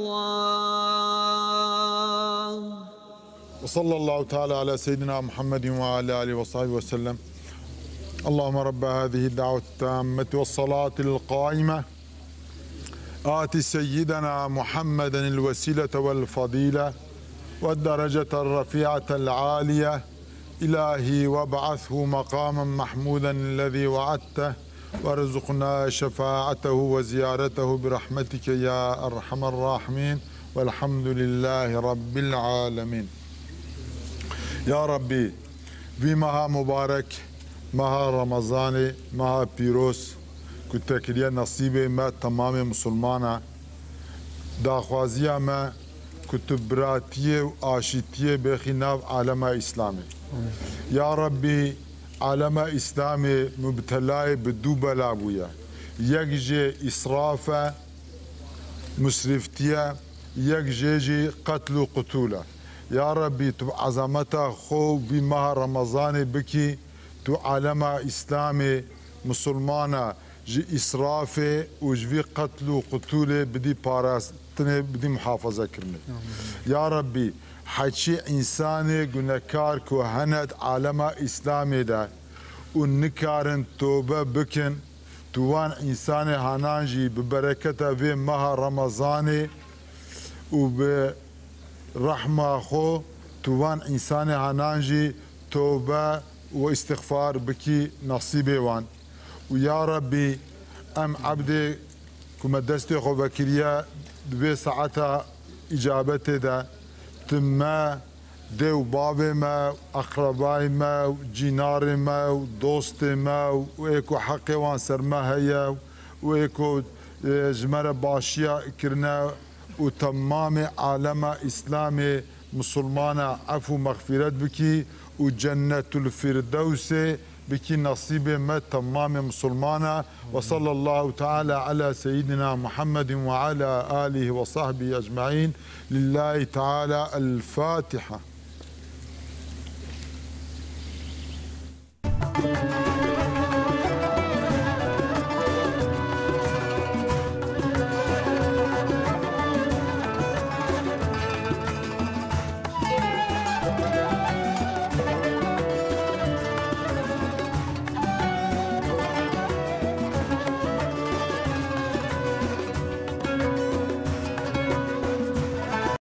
الله وصلى الله تعالى على سيدنا محمد وعلى آله وصحبه وسلم اللهم رب هذه الدعوة التامة والصلاة القائمة آت سيدنا محمدا الوسيلة والفضيلة والدرجة الرفيعة العالية إلهي وابعثه مقاما محمودا الذي وعدته وارزقنا شفاعته وزيارته برحمتك يا أرحم الراحمين والحمد لله رب العالمين. يا ربي بمها مبارك مها رمضان مها بيروس كتكليا نصيبه ما تمام مسلمانا داخوازيا ما كتبراتيه وآشتيه بخلاف عالم إسلامي. يا ربي عالم إسلامي مبتلاي بدو بلابويا يجي إسرافه مسرفتيه يجي قتل وقتوله. يا ربي تو عظمتها خو بما رمضان بكي تو عالم إسلامي مسلمانا جي إسرافه وجي قتل وقتوله بدي باراستنه بدي محافظة كرنه. يا ربي حكي إنساني قنكار كوهند عالم إسلامي ده ونكارن توبة بكن توان إنساني هنانجي ببركته في مها رمضاني وبرحمة خو توان إنساني هنانجي توبة واستغفار بكي نصيبي وان. ويا ربي أم عبدي كما دستي خو بكريا دوي ساعتها إجابتي ده تما دو بابي ما أقربائي ما جيناري ما ودوستي ما وإيكو حقي وان سرما هيا وإيكو جمرة باشيا كرنا وتمام عالم إسلامي مسلمانا عفو مغفرت بكي وجنة الفردوس بكي نصيب ما تمام مسلمانا. وصلى الله تعالى على سيدنا محمد وعلى آله وصحبه أجمعين. لله تعالى الفاتحة.